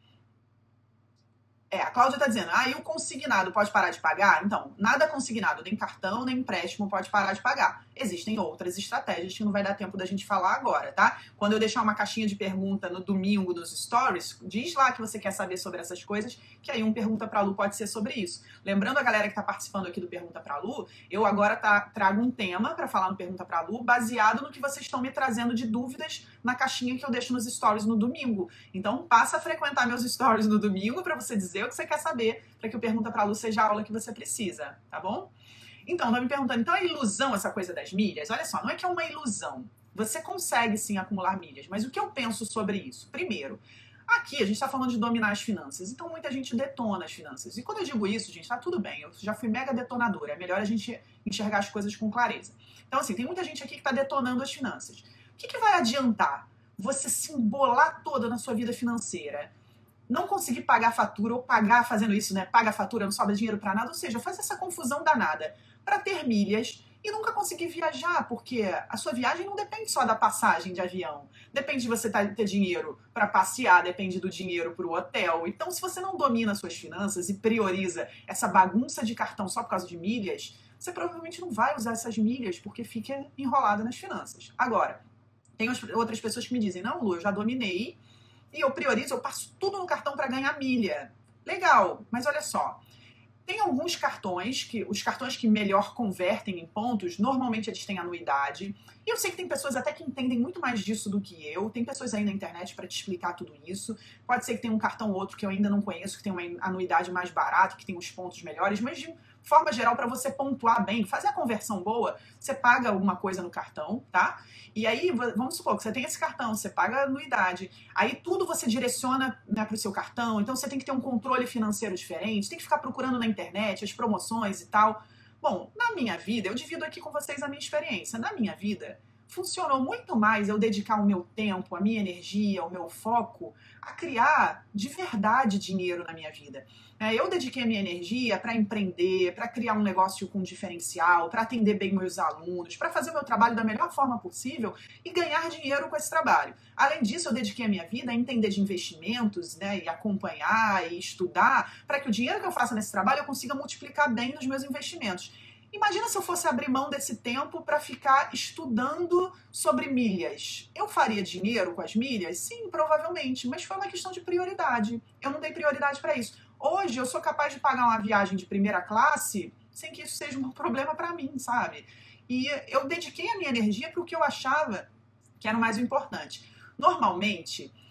A Cláudia está dizendo, e o consignado pode parar de pagar? Então, nada consignado, nem cartão, nem empréstimo pode parar de pagar. Existem outras estratégias que não vai dar tempo da gente falar agora, tá? Quando eu deixar uma caixinha de pergunta no domingo nos stories, diz lá que você quer saber sobre essas coisas, que aí um Pergunta pra Lu pode ser sobre isso. Lembrando a galera que está participando aqui do Pergunta pra Lu, eu agora trago um tema para falar no Pergunta pra Lu, baseado no que vocês estão me trazendo de dúvidas na caixinha que eu deixo nos stories no domingo. Então, passa a frequentar meus stories no domingo para você dizer o que você quer saber, para que o Pergunta pra Lu seja a aula que você precisa, tá bom? Então, tá me perguntando, então é ilusão essa coisa das milhas? Olha só, não é que é uma ilusão. Você consegue sim acumular milhas, mas o que eu penso sobre isso? Primeiro, aqui a gente está falando de dominar as finanças, então muita gente detona as finanças. E quando eu digo isso, gente, tá tudo bem, eu já fui mega detonadora, é melhor a gente enxergar as coisas com clareza. Então, assim, tem muita gente aqui que está detonando as finanças. O que vai adiantar você se embolar toda na sua vida financeira? Não conseguir pagar a fatura ou pagar fazendo isso, né? Paga a fatura, não sobra dinheiro para nada, ou seja, faz essa confusão danada para ter milhas e nunca conseguir viajar, porque a sua viagem não depende só da passagem de avião, depende de você ter dinheiro para passear, depende do dinheiro para o hotel. Então, se você não domina as suas finanças e prioriza essa bagunça de cartão só por causa de milhas, você provavelmente não vai usar essas milhas porque fica enrolado nas finanças. Agora, tem outras pessoas que me dizem, não, Lu, eu já dominei, e eu priorizo, eu passo tudo no cartão para ganhar milha. Legal, mas olha só. Tem alguns cartões, os cartões que melhor convertem em pontos, normalmente eles têm anuidade. E eu sei que tem pessoas até que entendem muito mais disso do que eu. Tem pessoas aí na internet para te explicar tudo isso. Pode ser que tenha um cartão ou outro que eu ainda não conheço, que tem uma anuidade mais barata, que tem os pontos melhores. Mas de forma geral, para você pontuar bem, fazer a conversão boa, você paga alguma coisa no cartão, tá? E aí, vamos supor que você tem esse cartão, você paga a anuidade, aí tudo você direciona, né, para o seu cartão, então você tem que ter um controle financeiro diferente, tem que ficar procurando na internet as promoções e tal. Bom, na minha vida, eu divido aqui com vocês a minha experiência. Na minha vida, funcionou muito mais eu dedicar o meu tempo, a minha energia, o meu foco a criar de verdade dinheiro na minha vida. Eu dediquei a minha energia para empreender, para criar um negócio com diferencial, para atender bem meus alunos, para fazer o meu trabalho da melhor forma possível e ganhar dinheiro com esse trabalho. Além disso, eu dediquei a minha vida a entender de investimentos, né, e acompanhar e estudar para que o dinheiro que eu faça nesse trabalho eu consiga multiplicar bem nos meus investimentos. Imagina se eu fosse abrir mão desse tempo para ficar estudando sobre milhas. Eu faria dinheiro com as milhas? Sim, provavelmente, mas foi uma questão de prioridade. Eu não dei prioridade para isso. Hoje eu sou capaz de pagar uma viagem de primeira classe sem que isso seja um problema para mim, sabe? E eu dediquei a minha energia para o que eu achava que era o mais importante. Normalmente,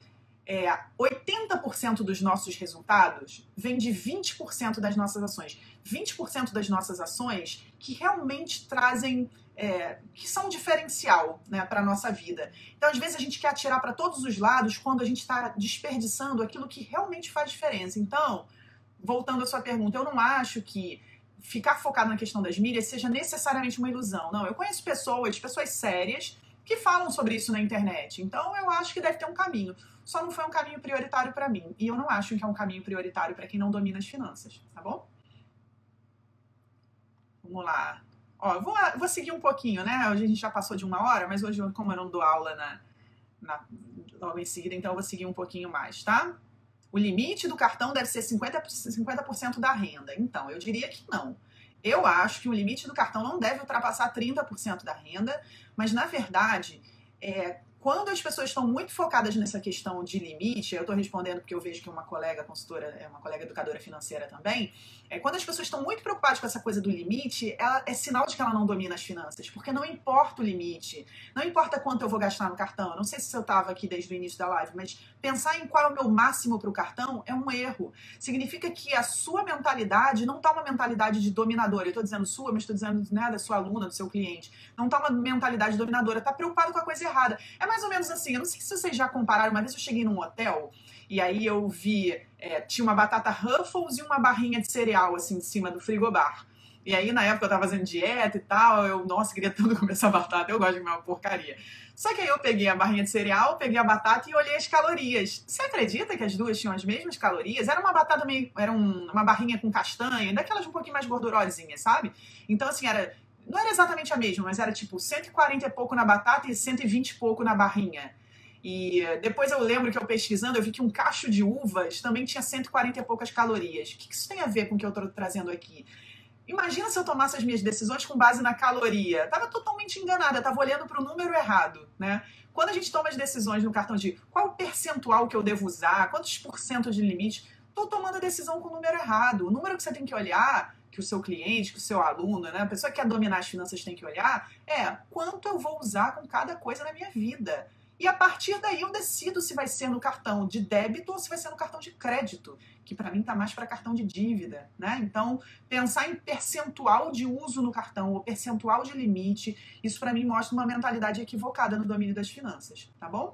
80% dos nossos resultados vem de 20% das nossas ações. 20% das nossas ações que realmente trazem, que são um diferencial, né, para a nossa vida. Então, às vezes, a gente quer atirar para todos os lados quando a gente está desperdiçando aquilo que realmente faz diferença. Então, voltando à sua pergunta, eu não acho que ficar focado na questão das milhas seja necessariamente uma ilusão. Não, eu conheço pessoas sérias que falam sobre isso na internet. Então, eu acho que deve ter um caminho. Só não foi um caminho prioritário para mim. E eu não acho que é um caminho prioritário para quem não domina as finanças, tá bom? Vamos lá. Ó, eu vou seguir um pouquinho, né? Hoje a gente já passou de 1 hora, mas hoje, como eu não dou aula logo em seguida, então eu vou seguir um pouquinho mais, tá? O limite do cartão deve ser 50% da renda. Então, eu diria que não. Eu acho que o limite do cartão não deve ultrapassar 30% da renda, mas, na verdade, quando as pessoas estão muito focadas nessa questão de limite, eu estou respondendo porque eu vejo que uma colega consultora, uma colega educadora financeira também, quando as pessoas estão muito preocupadas com essa coisa do limite, é sinal de que ela não domina as finanças, porque não importa o limite, não importa quanto eu vou gastar no cartão. Eu não sei se eu estava aqui desde o início da live, mas pensar em qual é o meu máximo para o cartão é um erro. Significa que a sua mentalidade não está uma mentalidade de dominadora. Eu estou dizendo sua, mas estou dizendo, né, da sua aluna, do seu cliente. Não está uma mentalidade dominadora, está preocupado com a coisa errada. É mais ou menos assim, eu não sei se vocês já compararam, uma vez eu cheguei num hotel e aí eu vi, tinha uma batata Ruffles e uma barrinha de cereal, assim, em cima do frigobar. E aí, na época, eu tava fazendo dieta e tal, nossa, queria tanto comer essa batata, eu gosto de comer uma porcaria. Só que aí eu peguei a barrinha de cereal, peguei a batata e olhei as calorias. Você acredita que as duas tinham as mesmas calorias? Era uma batata era uma barrinha com castanha, daquelas um pouquinho mais gordurosinhas, sabe? Então, assim, não era exatamente a mesma, mas era tipo 140 e pouco na batata e 120 e pouco na barrinha. E depois eu lembro que eu pesquisando, eu vi que um cacho de uvas também tinha 140 e poucas calorias. O que isso tem a ver com o que eu estou trazendo aqui? Imagina se eu tomasse as minhas decisões com base na caloria. Estava totalmente enganada, estava olhando para o número errado, né? Quando a gente toma as decisões no cartão de qual o percentual que eu devo usar, quantos % de limite, estou tomando a decisão com o número errado. O número que você tem que olhar, que o seu cliente, que o seu aluno, né, a pessoa que quer dominar as finanças tem que olhar, quanto eu vou usar com cada coisa na minha vida. E a partir daí eu decido se vai ser no cartão de débito ou se vai ser no cartão de crédito, que para mim está mais para cartão de dívida, né? Então, pensar em percentual de uso no cartão ou percentual de limite, isso para mim mostra uma mentalidade equivocada no domínio das finanças, tá bom?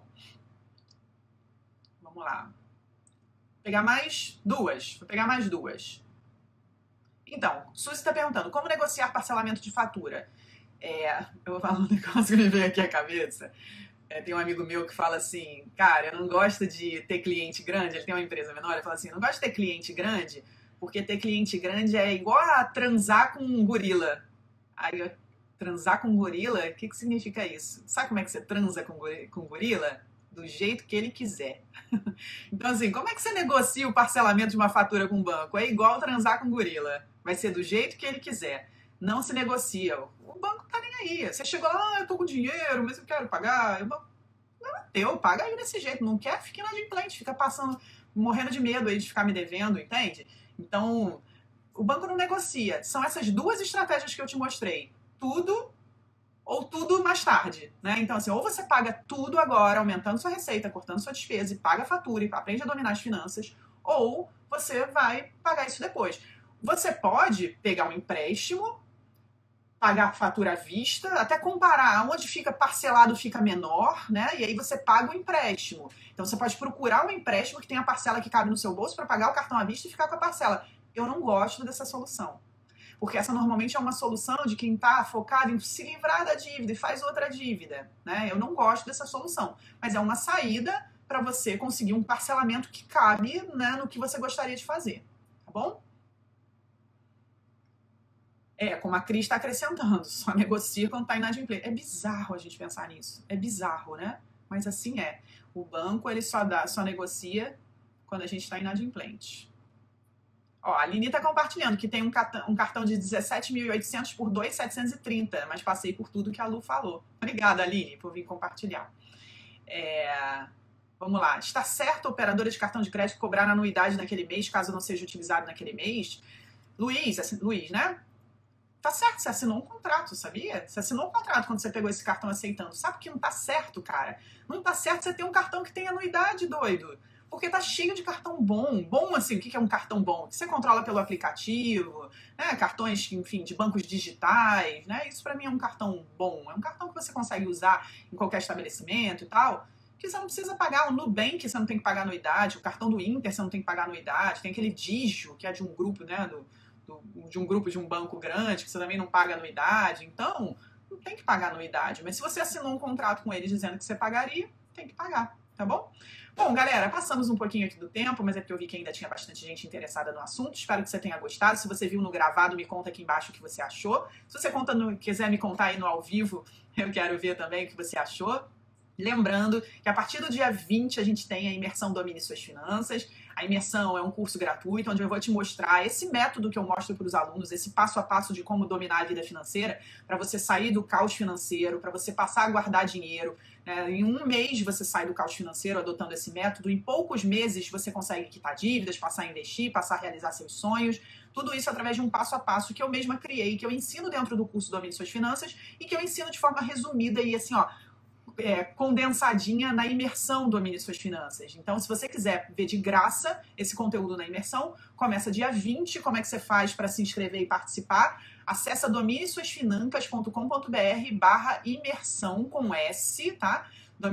Vamos lá. Vou pegar mais duas. Então, Suzy está perguntando, como negociar parcelamento de fatura? Eu vou falar um negócio que me veio aqui à cabeça. Tem um amigo meu que fala assim, cara, eu não gosto de ter cliente grande, ele tem uma empresa menor, ele fala assim, eu não gosto de ter cliente grande, porque ter cliente grande é igual a transar com um gorila. Aí, transar com um gorila, o que significa isso? Sabe como é que você transa com um gorila? Do jeito que ele quiser. Então, assim, como é que você negocia o parcelamento de uma fatura com o banco? É igual transar com um gorila. Vai ser do jeito que ele quiser. Não se negocia. O banco tá nem aí. Você chegou lá, eu tô com dinheiro, mas eu quero pagar. O banco, não é teu, paga aí desse jeito. Não quer, fica inadimplente, fica passando, morrendo de medo aí de ficar me devendo, entende? Então, o banco não negocia. São essas duas estratégias que eu te mostrei. Tudo ou tudo mais tarde, né? Então, assim, ou você paga tudo agora, aumentando sua receita, cortando sua despesa e paga a fatura e aprende a dominar as finanças, ou você vai pagar isso depois. Você pode pegar um empréstimo, pagar a fatura à vista, até comparar onde fica parcelado fica menor, né? E aí você paga o empréstimo. Então você pode procurar um empréstimo que tenha a parcela que cabe no seu bolso para pagar o cartão à vista e ficar com a parcela. Eu não gosto dessa solução. Porque essa normalmente é uma solução de quem está focado em se livrar da dívida e faz outra dívida, né? Eu não gosto dessa solução. Mas é uma saída para você conseguir um parcelamento que cabe, né, no que você gostaria de fazer. Tá bom? Como a Cris está acrescentando, só negocia quando está inadimplente. É bizarro a gente pensar nisso. É bizarro, né? Mas assim é. O banco, ele só negocia quando a gente está inadimplente. Ó, a Aline está compartilhando que tem um cartão de 17.800 por 2.730, mas passei por tudo que a Lu falou. Obrigada, Aline, por vir compartilhar. Vamos lá. Está certo a operadora de cartão de crédito cobrar anuidade naquele mês, caso não seja utilizado naquele mês? Luiz, né? tá certo, você assinou um contrato, sabia? Você assinou um contrato quando você pegou esse cartão aceitando. Sabe que não tá certo, cara? Não tá certo você ter um cartão que tem anuidade, doido. Porque tá cheio de cartão bom. Bom, assim, o que é um cartão bom? Você controla pelo aplicativo, né? Cartões, enfim, de bancos digitais, né? Isso pra mim é um cartão bom. É um cartão que você consegue usar em qualquer estabelecimento e tal, que você não precisa pagar. O Nubank você não tem que pagar anuidade, o cartão do Inter você não tem que pagar anuidade, tem aquele Digio, que é de um grupo, né? De um grupo de um banco grande, que você também não paga anuidade. Então, não tem que pagar anuidade. Mas se você assinou um contrato com eles dizendo que você pagaria, tem que pagar, tá bom? Bom, galera, passamos um pouquinho aqui do tempo, mas é porque eu vi que ainda tinha bastante gente interessada no assunto. Espero que você tenha gostado. Se você viu no gravado, me conta aqui embaixo o que você achou. Se você quiser me contar aí no ao vivo, eu quero ver também o que você achou. Lembrando que a partir do dia 20 a gente tem a imersão Domine Suas Finanças. A imersão é um curso gratuito onde eu vou te mostrar esse método que eu mostro para os alunos, esse passo a passo de como dominar a vida financeira, para você sair do caos financeiro, para você passar a guardar dinheiro. Em um mês você sai do caos financeiro adotando esse método. Em poucos meses você consegue quitar dívidas, passar a investir, passar a realizar seus sonhos. Tudo isso através de um passo a passo que eu mesma criei, que eu ensino dentro do curso Domine Suas Finanças e que eu ensino de forma resumida e assim, ó, condensadinha na imersão Domine Suas Finanças. Então, se você quiser ver de graça esse conteúdo na imersão, começa dia 20. Como é que você faz para se inscrever e participar? Acessa dominesuasfinancas.com.br/imersão com S, tá?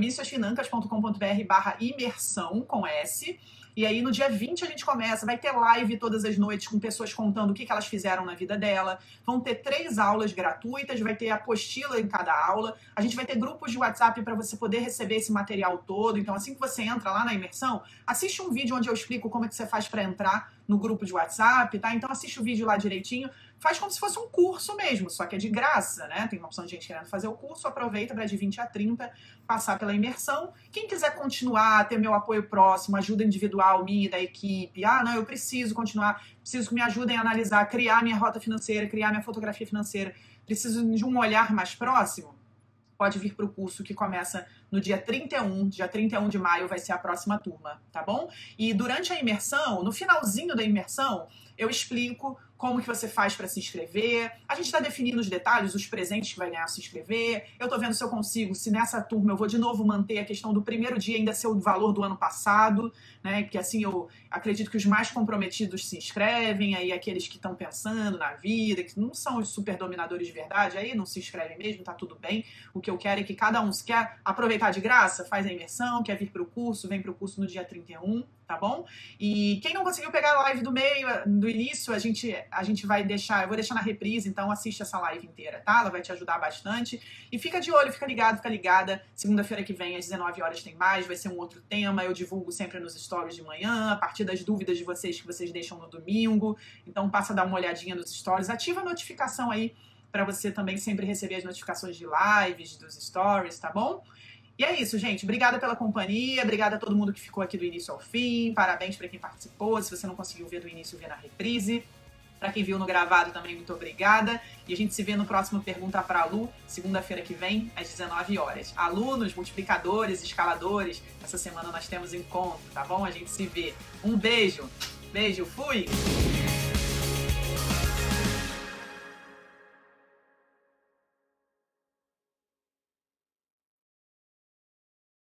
dominesuasfinancas.com.br/imersão com S. E aí no dia 20 a gente começa, vai ter live todas as noites com pessoas contando o que elas fizeram na vida dela. Vão ter 3 aulas gratuitas, vai ter apostila em cada aula. A gente vai ter grupos de WhatsApp para você poder receber esse material todo. Então assim que você entra lá na imersão, assiste um vídeo onde eu explico como é que você faz para entrar no grupo de WhatsApp, tá? Então assiste o vídeo lá direitinho. Faz como se fosse um curso mesmo, só que é de graça, né? Tem uma opção de gente querendo fazer o curso, aproveita para de 20 a 30 passar pela imersão. Quem quiser continuar, ter meu apoio próximo, ajuda individual minha e da equipe, não, eu preciso continuar, preciso que me ajudem a analisar, criar minha rota financeira, criar minha fotografia financeira, preciso de um olhar mais próximo, pode vir para o curso que começa no dia 31 de maio vai ser a próxima turma, tá bom? E durante a imersão, no finalzinho da imersão, eu explico como que você faz para se inscrever. A gente está definindo os detalhes, os presentes que vai ganhar se inscrever. Eu estou vendo se eu consigo, se nessa turma eu vou de novo manter a questão do primeiro dia ainda ser o valor do ano passado, né? Porque assim eu acredito que os mais comprometidos se inscrevem, aí aqueles que estão pensando na vida, que não são os super dominadores de verdade, aí não se inscrevem mesmo, tá tudo bem. O que eu quero é que cada um, se quer aproveitar de graça, faz a imersão, quer vir para o curso, vem para o curso no dia 31, tá bom? E quem não conseguiu pegar a live do meio, do início, a gente vai deixar, eu vou deixar na reprise, então assiste essa live inteira, tá? Ela vai te ajudar bastante. E fica de olho, fica ligado, fica ligada. Segunda-feira que vem, às 19 horas tem mais, vai ser um outro tema. Eu divulgo sempre nos stories de manhã, a partir das dúvidas de vocês que vocês deixam no domingo. Então passa a dar uma olhadinha nos stories, ativa a notificação aí para você também sempre receber as notificações de lives, dos stories, tá bom? E é isso, gente. Obrigada pela companhia, obrigada a todo mundo que ficou aqui do início ao fim, parabéns para quem participou, se você não conseguiu ver do início, vê na reprise. Para quem viu no gravado também, muito obrigada. E a gente se vê no próximo Pergunta pra Lu, segunda-feira que vem, às 19 horas. Alunos, multiplicadores, escaladores, essa semana nós temos encontro, tá bom? A gente se vê. Um beijo. Beijo, fui!